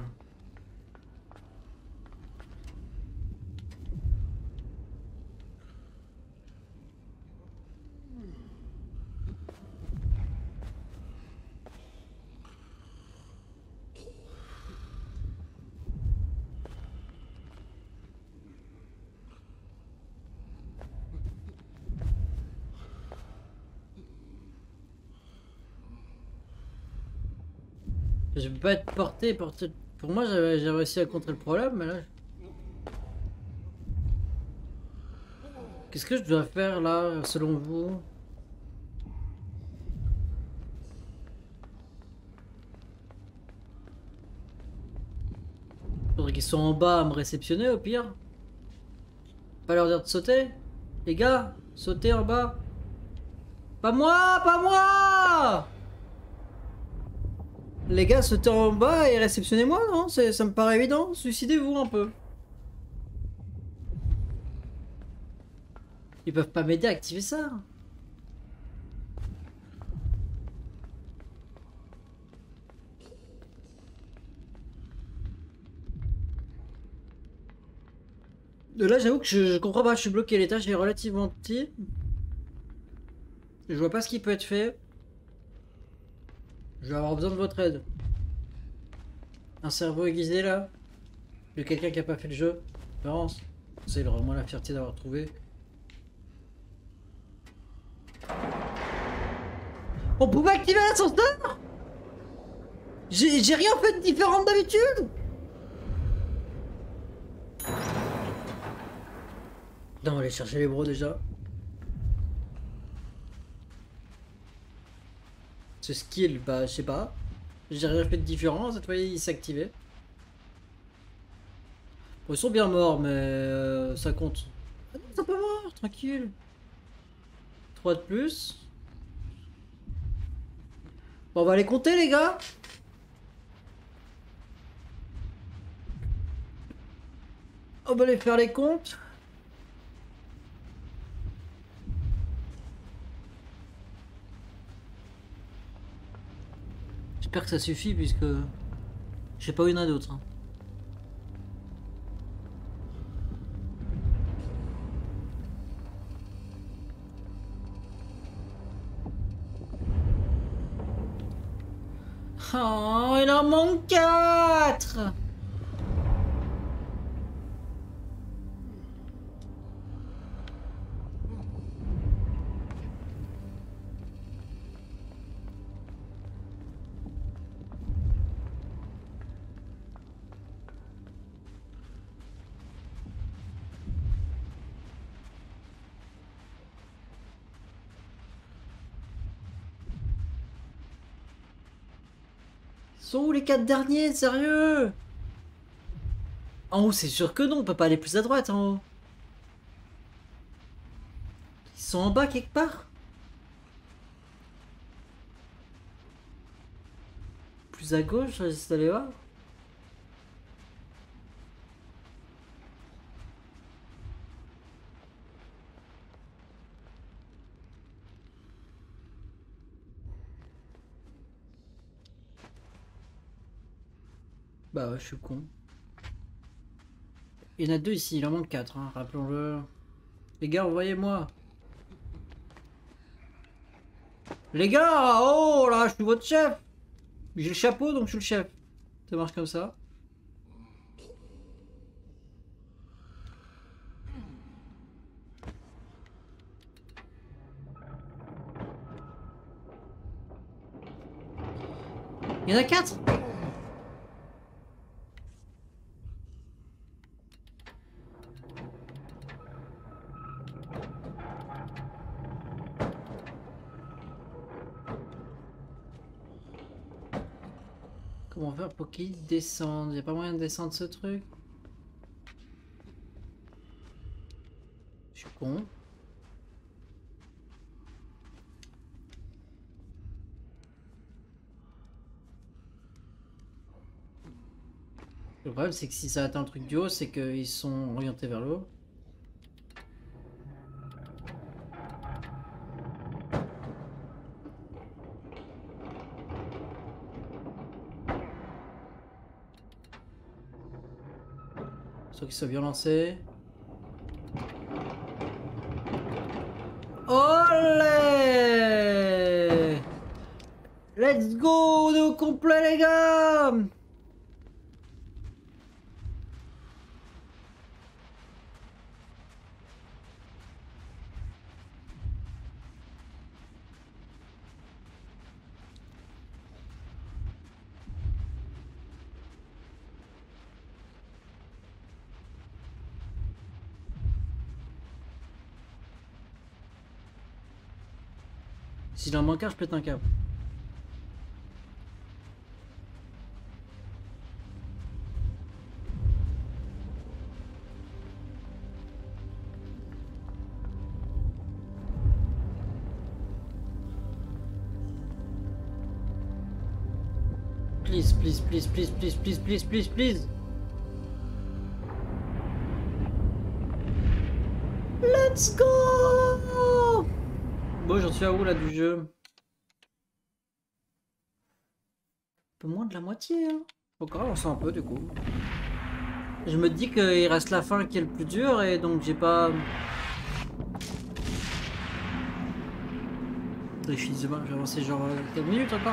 Je peux pas être porté, porté. Pour moi j'avais j'ai réussi à contrer le problème, mais là... Qu'est-ce que je dois faire là, selon vous? Faudrait qu'ils soient en bas à me réceptionner au pire. Pas leur dire de sauter. Les gars, sautez en bas. Pas moi, pas moi! Les gars, sautez en bas et réceptionnez-moi, non? Ça me paraît évident. Suicidez-vous un peu. Ils peuvent pas m'aider à activer ça. De là, j'avoue que je, je comprends pas. Je suis bloqué. L'étage est relativement petit. Je vois pas ce qui peut être fait. Je vais avoir besoin de votre aide. Un cerveau aiguisé là. De quelqu'un qui a pas fait le jeu. Florence. C'est vraiment la fierté d'avoir trouvé. On pouvait activer l'ascenseur? J'ai rien fait de différent d'habitude. Non, on va aller chercher les bros déjà. Ce skill, bah je sais pas. J'ai rien fait de différent, cette fois il s'est activé. Bon, ils sont bien morts, mais euh, ça compte. Ah non, ils sont pas morts, tranquille. trois de plus. Bon, on va les compter les gars. On va aller faire les comptes. J'espère que ça suffit puisque je sais pas où il y en a d'autres. Hein. Oh, il en manque quatre. Sont où les quatre derniers, sérieux? En haut, c'est sûr que non, on peut pas aller plus à droite en haut. Ils sont en bas quelque part? Plus à gauche, j'essaie d'aller voir. Bah ouais, je suis con. Il y en a deux ici, il en manque quatre, hein, rappelons-le. Les gars, envoyez-moi. Les gars, oh là, je suis votre chef. J'ai le chapeau, donc je suis le chef. Ça marche comme ça. Il y en a quatre. Comment faire pour qu'ils descendent? Y'a pas moyen de descendre ce truc? Je suis con. Le problème c'est que si ça atteint un truc du haut, c'est qu'ils sont orientés vers le haut. Sauf qu'ils soient bien lancés. Olé! Let's go! On est au complet les gars! S'il en manque un, je pète un câble. Please, please, please, please, please, please, please, please, please. Let's go! Bon, j'en suis à où là du jeu? Un peu moins de la moitié, hein. Encore avancer un peu du coup. Je me dis qu'il reste la fin qui est le plus dur et donc j'ai pas... Excusez-moi, j'ai avancé genre quelques minutes encore.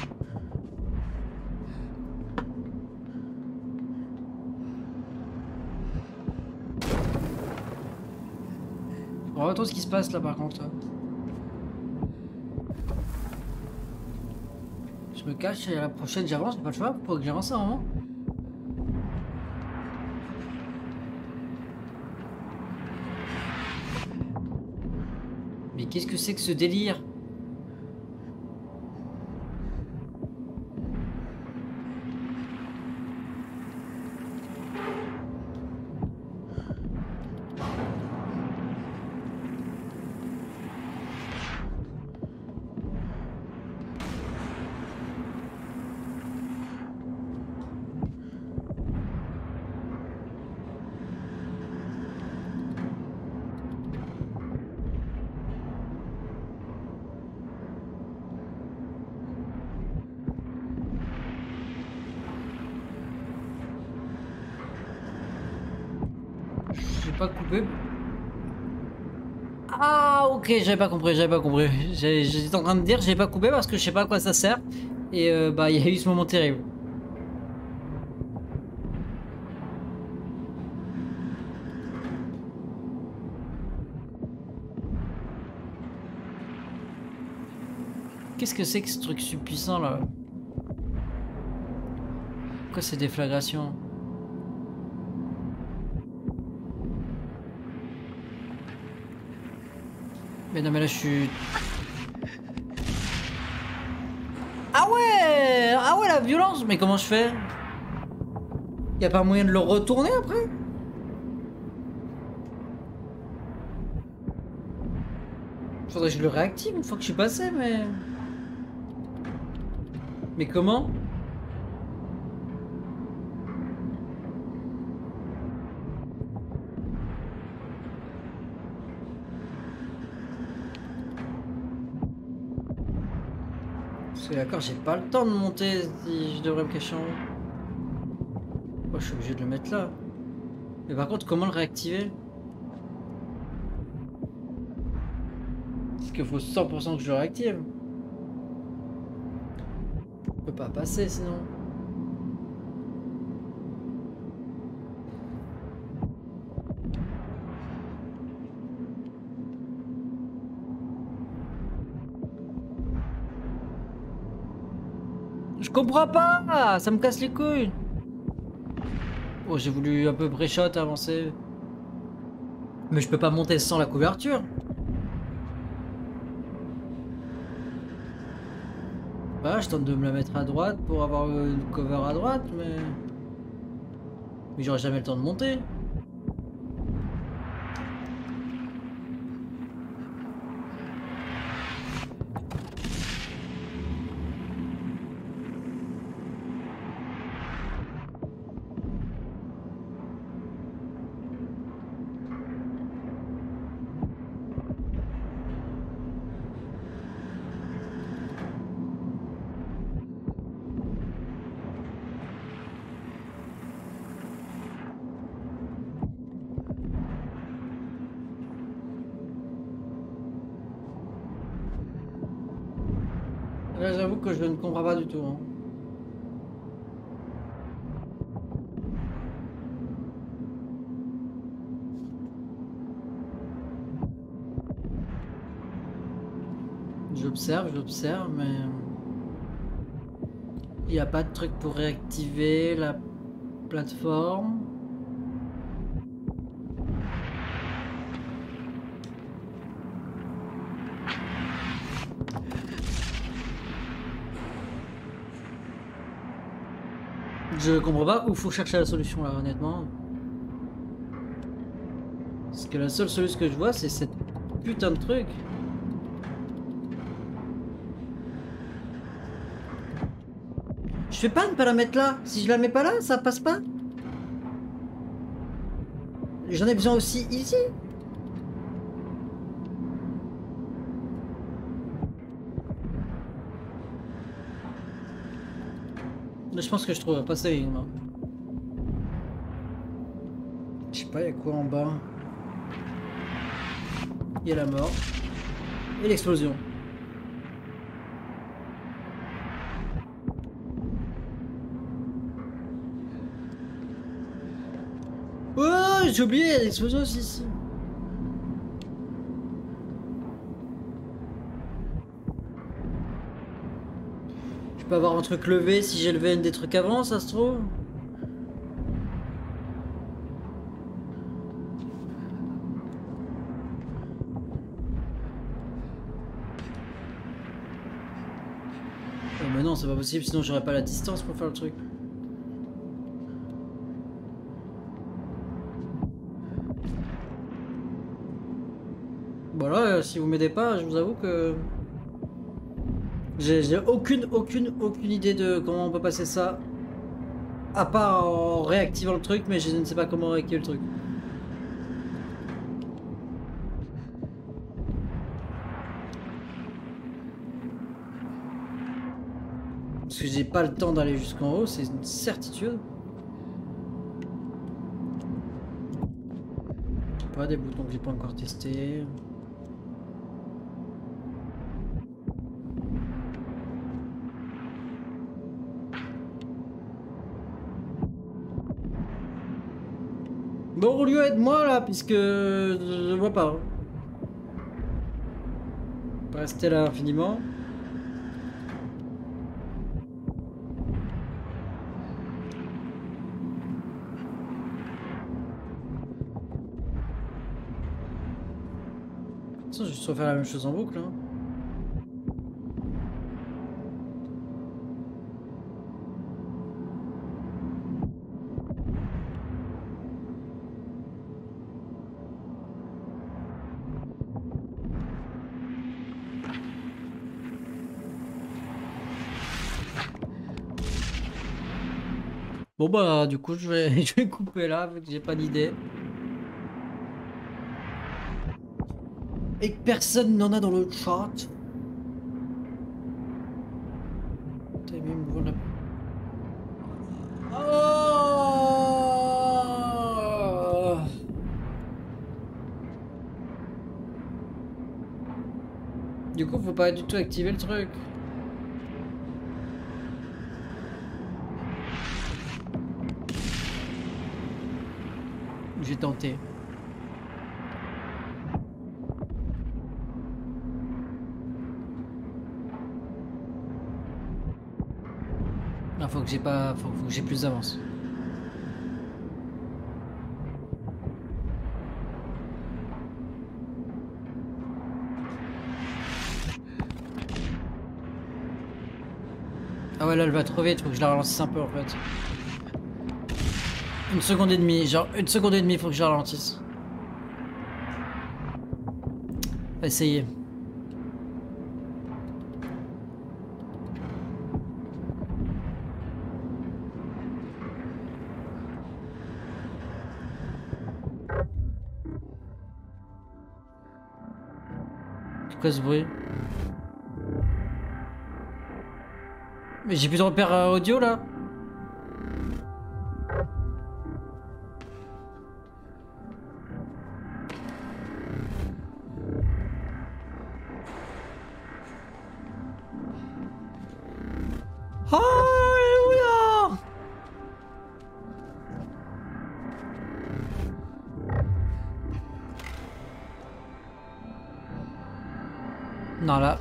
On va voir ce qui se passe là par contre. Je me cache et à la prochaine j'avance, j'ai pas le choix pour que j'avance un moment. Mais qu'est-ce que c'est que ce délire? Pas coupé. Ah ok, j'avais pas compris, j'avais pas compris. J'étais en train de dire j'ai pas coupé parce que je sais pas à quoi ça sert. Et euh, bah il y a eu ce moment terrible. Qu'est-ce que c'est que ce truc puissant là? Pourquoi ces déflagrations? Mais non mais là je suis... Ah ouais! Ah ouais, la violence. Mais comment je fais? Y a pas moyen de le retourner après? Faudrait que je le réactive une fois que je suis passé, mais... Mais comment? Parce que d'accord, j'ai pas le temps de monter si je devrais me cacher en haut. Oh, je suis obligé de le mettre là. Mais par contre, comment le réactiver? Parce qu'il faut cent pour cent que je le réactive. Je peux pas passer sinon. Je comprends pas, ça me casse les couilles. Oh, j'ai voulu un peu pré-shot avancer. Mais je peux pas monter sans la couverture. Bah, je tente de me la mettre à droite pour avoir une cover à droite, mais... Mais j'aurai jamais le temps de monter. Là, j'avoue que je ne comprends pas du tout. Hein. J'observe, j'observe, mais... Il n'y a pas de truc pour réactiver la plateforme. Je comprends pas où faut chercher la solution là, honnêtement. Parce que la seule solution que je vois, c'est cette putain de truc. Je fais pas ne pas la mettre là. Si je la mets pas là, ça passe pas. J'en ai besoin aussi ici. Je pense que je trouve pas ça. Je sais pas, il y a quoi en bas? Il y a la mort. Et l'explosion. Oh, j'ai oublié, il y a l'explosion aussi ici. Je peux avoir un truc levé si j'ai levé une des trucs avant, ça se trouve. Oh, mais non, c'est pas possible, sinon j'aurais pas la distance pour faire le truc. Voilà, euh, si vous m'aidez pas, je vous avoue que... J'ai aucune, aucune, aucune idée de comment on peut passer ça. À part en réactivant le truc, mais je ne sais pas comment réactiver le truc. Parce que j'ai pas le temps d'aller jusqu'en haut, c'est une certitude. Pas des boutons que j'ai pas encore testés. Bon, lieu aide-moi là, puisque je vois pas. On peut rester là infiniment. Je vais juste refaire la même chose en boucle. Hein. Bon bah du coup je vais, je vais couper là vu que j'ai pas d'idée. Et que personne n'en a dans le chat. T'as mis me voir la- Oh Du coup faut pas du tout activer le truc. J'ai tenté. Non, faut que j'ai pas. Faut, faut que j'ai plus d'avance. Ah ouais là elle va trop vite, faut que je la ralentisse un peu en fait. Une seconde et demie, genre une seconde et demie, faut que je la ralentisse. On va essayer. C'est quoi ce bruit? Mais j'ai plus de repères euh, audio là? Alléluia! Non là.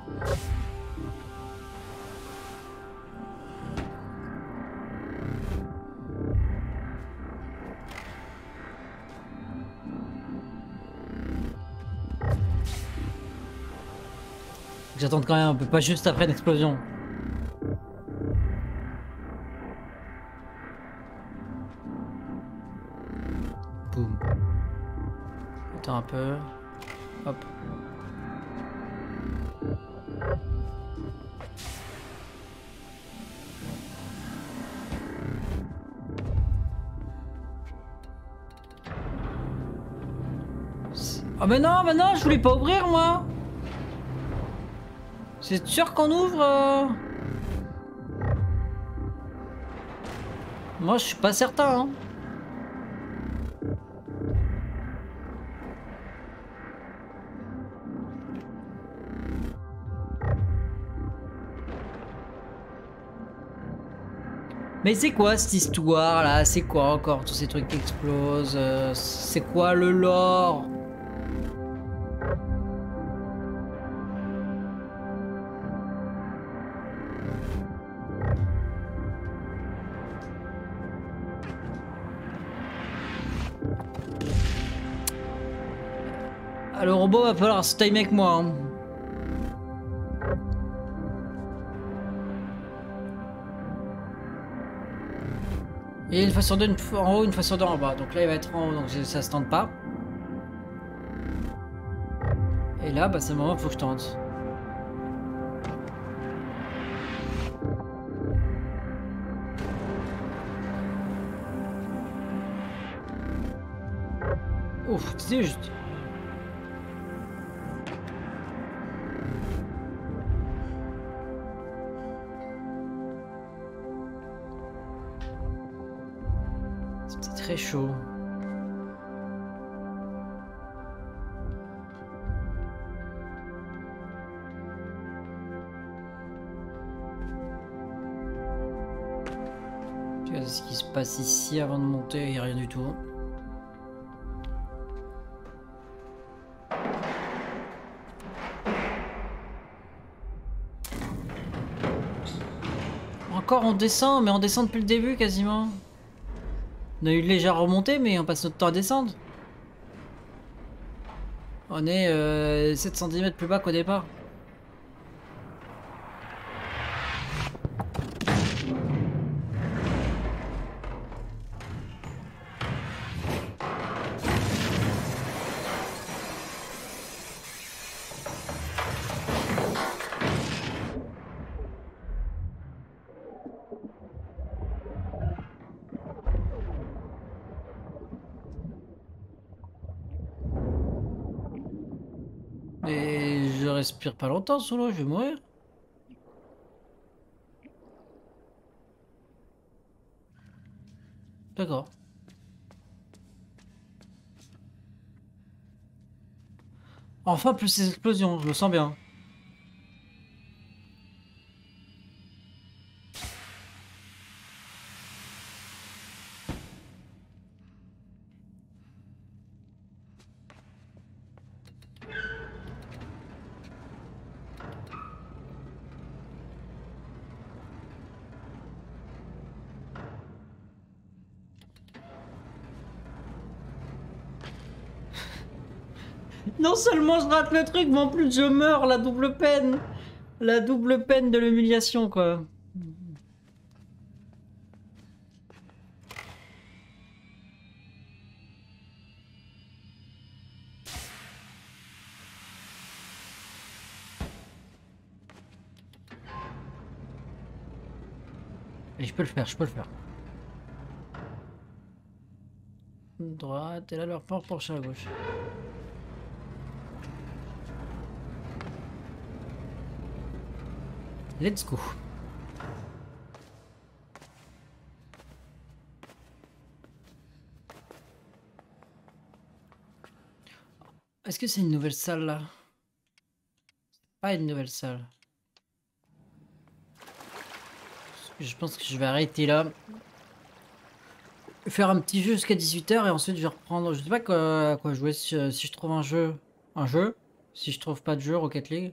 J'attends quand même un peu, pas juste après une explosion. Boum. Attends un peu. Hop. Oh mais non, mais non, je voulais pas ouvrir moi. C'est sûr qu'on ouvre euh... Moi je suis pas certain hein. Mais c'est quoi cette histoire là? C'est quoi encore tous ces trucs qui explosent? euh, C'est quoi le lore? Ah, le robot va falloir se timer avec moi hein. Et une fois sur deux, une fois en haut, une fois sur deux en bas. Donc là il va être en haut, donc ça se tente pas. Et là, bah c'est le moment, faut que je tente. Ouf, c'est juste. C'est très chaud. Tu vois ce qui se passe ici avant de monter, il n'y a rien du tout. Encore on descend, mais on descend depuis le début quasiment. On a eu une légère remontée, mais on passe notre temps à descendre. On est euh, sept centimètres plus bas qu'au départ. respire pas longtemps sous l'eau, je vais mourir. D'accord. Enfin, plus ces explosions, je le sens bien. Non seulement je rate le truc, mais en plus je meurs, la double peine. La double peine de l'humiliation, quoi. Et je peux le faire, je peux le faire. Droite, et là leur porte pencher à gauche. Let's go. Est-ce que c'est une nouvelle salle là? Pas une nouvelle salle. Je pense que je vais arrêter là. Faire un petit jeu jusqu'à dix-huit heures et ensuite je vais reprendre. Je sais pas quoi, à quoi jouer si, si je trouve un jeu. Un jeu. Si je trouve pas de jeu Rocket League.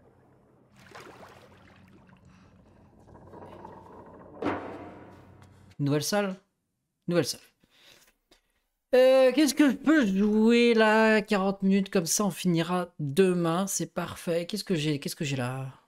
Nouvelle salle. Nouvelle salle. Euh, Qu'est-ce que je peux jouer là? quarante minutes comme ça, on finira demain. C'est parfait. Qu'est-ce que j'ai? Qu'est-ce que j'ai là?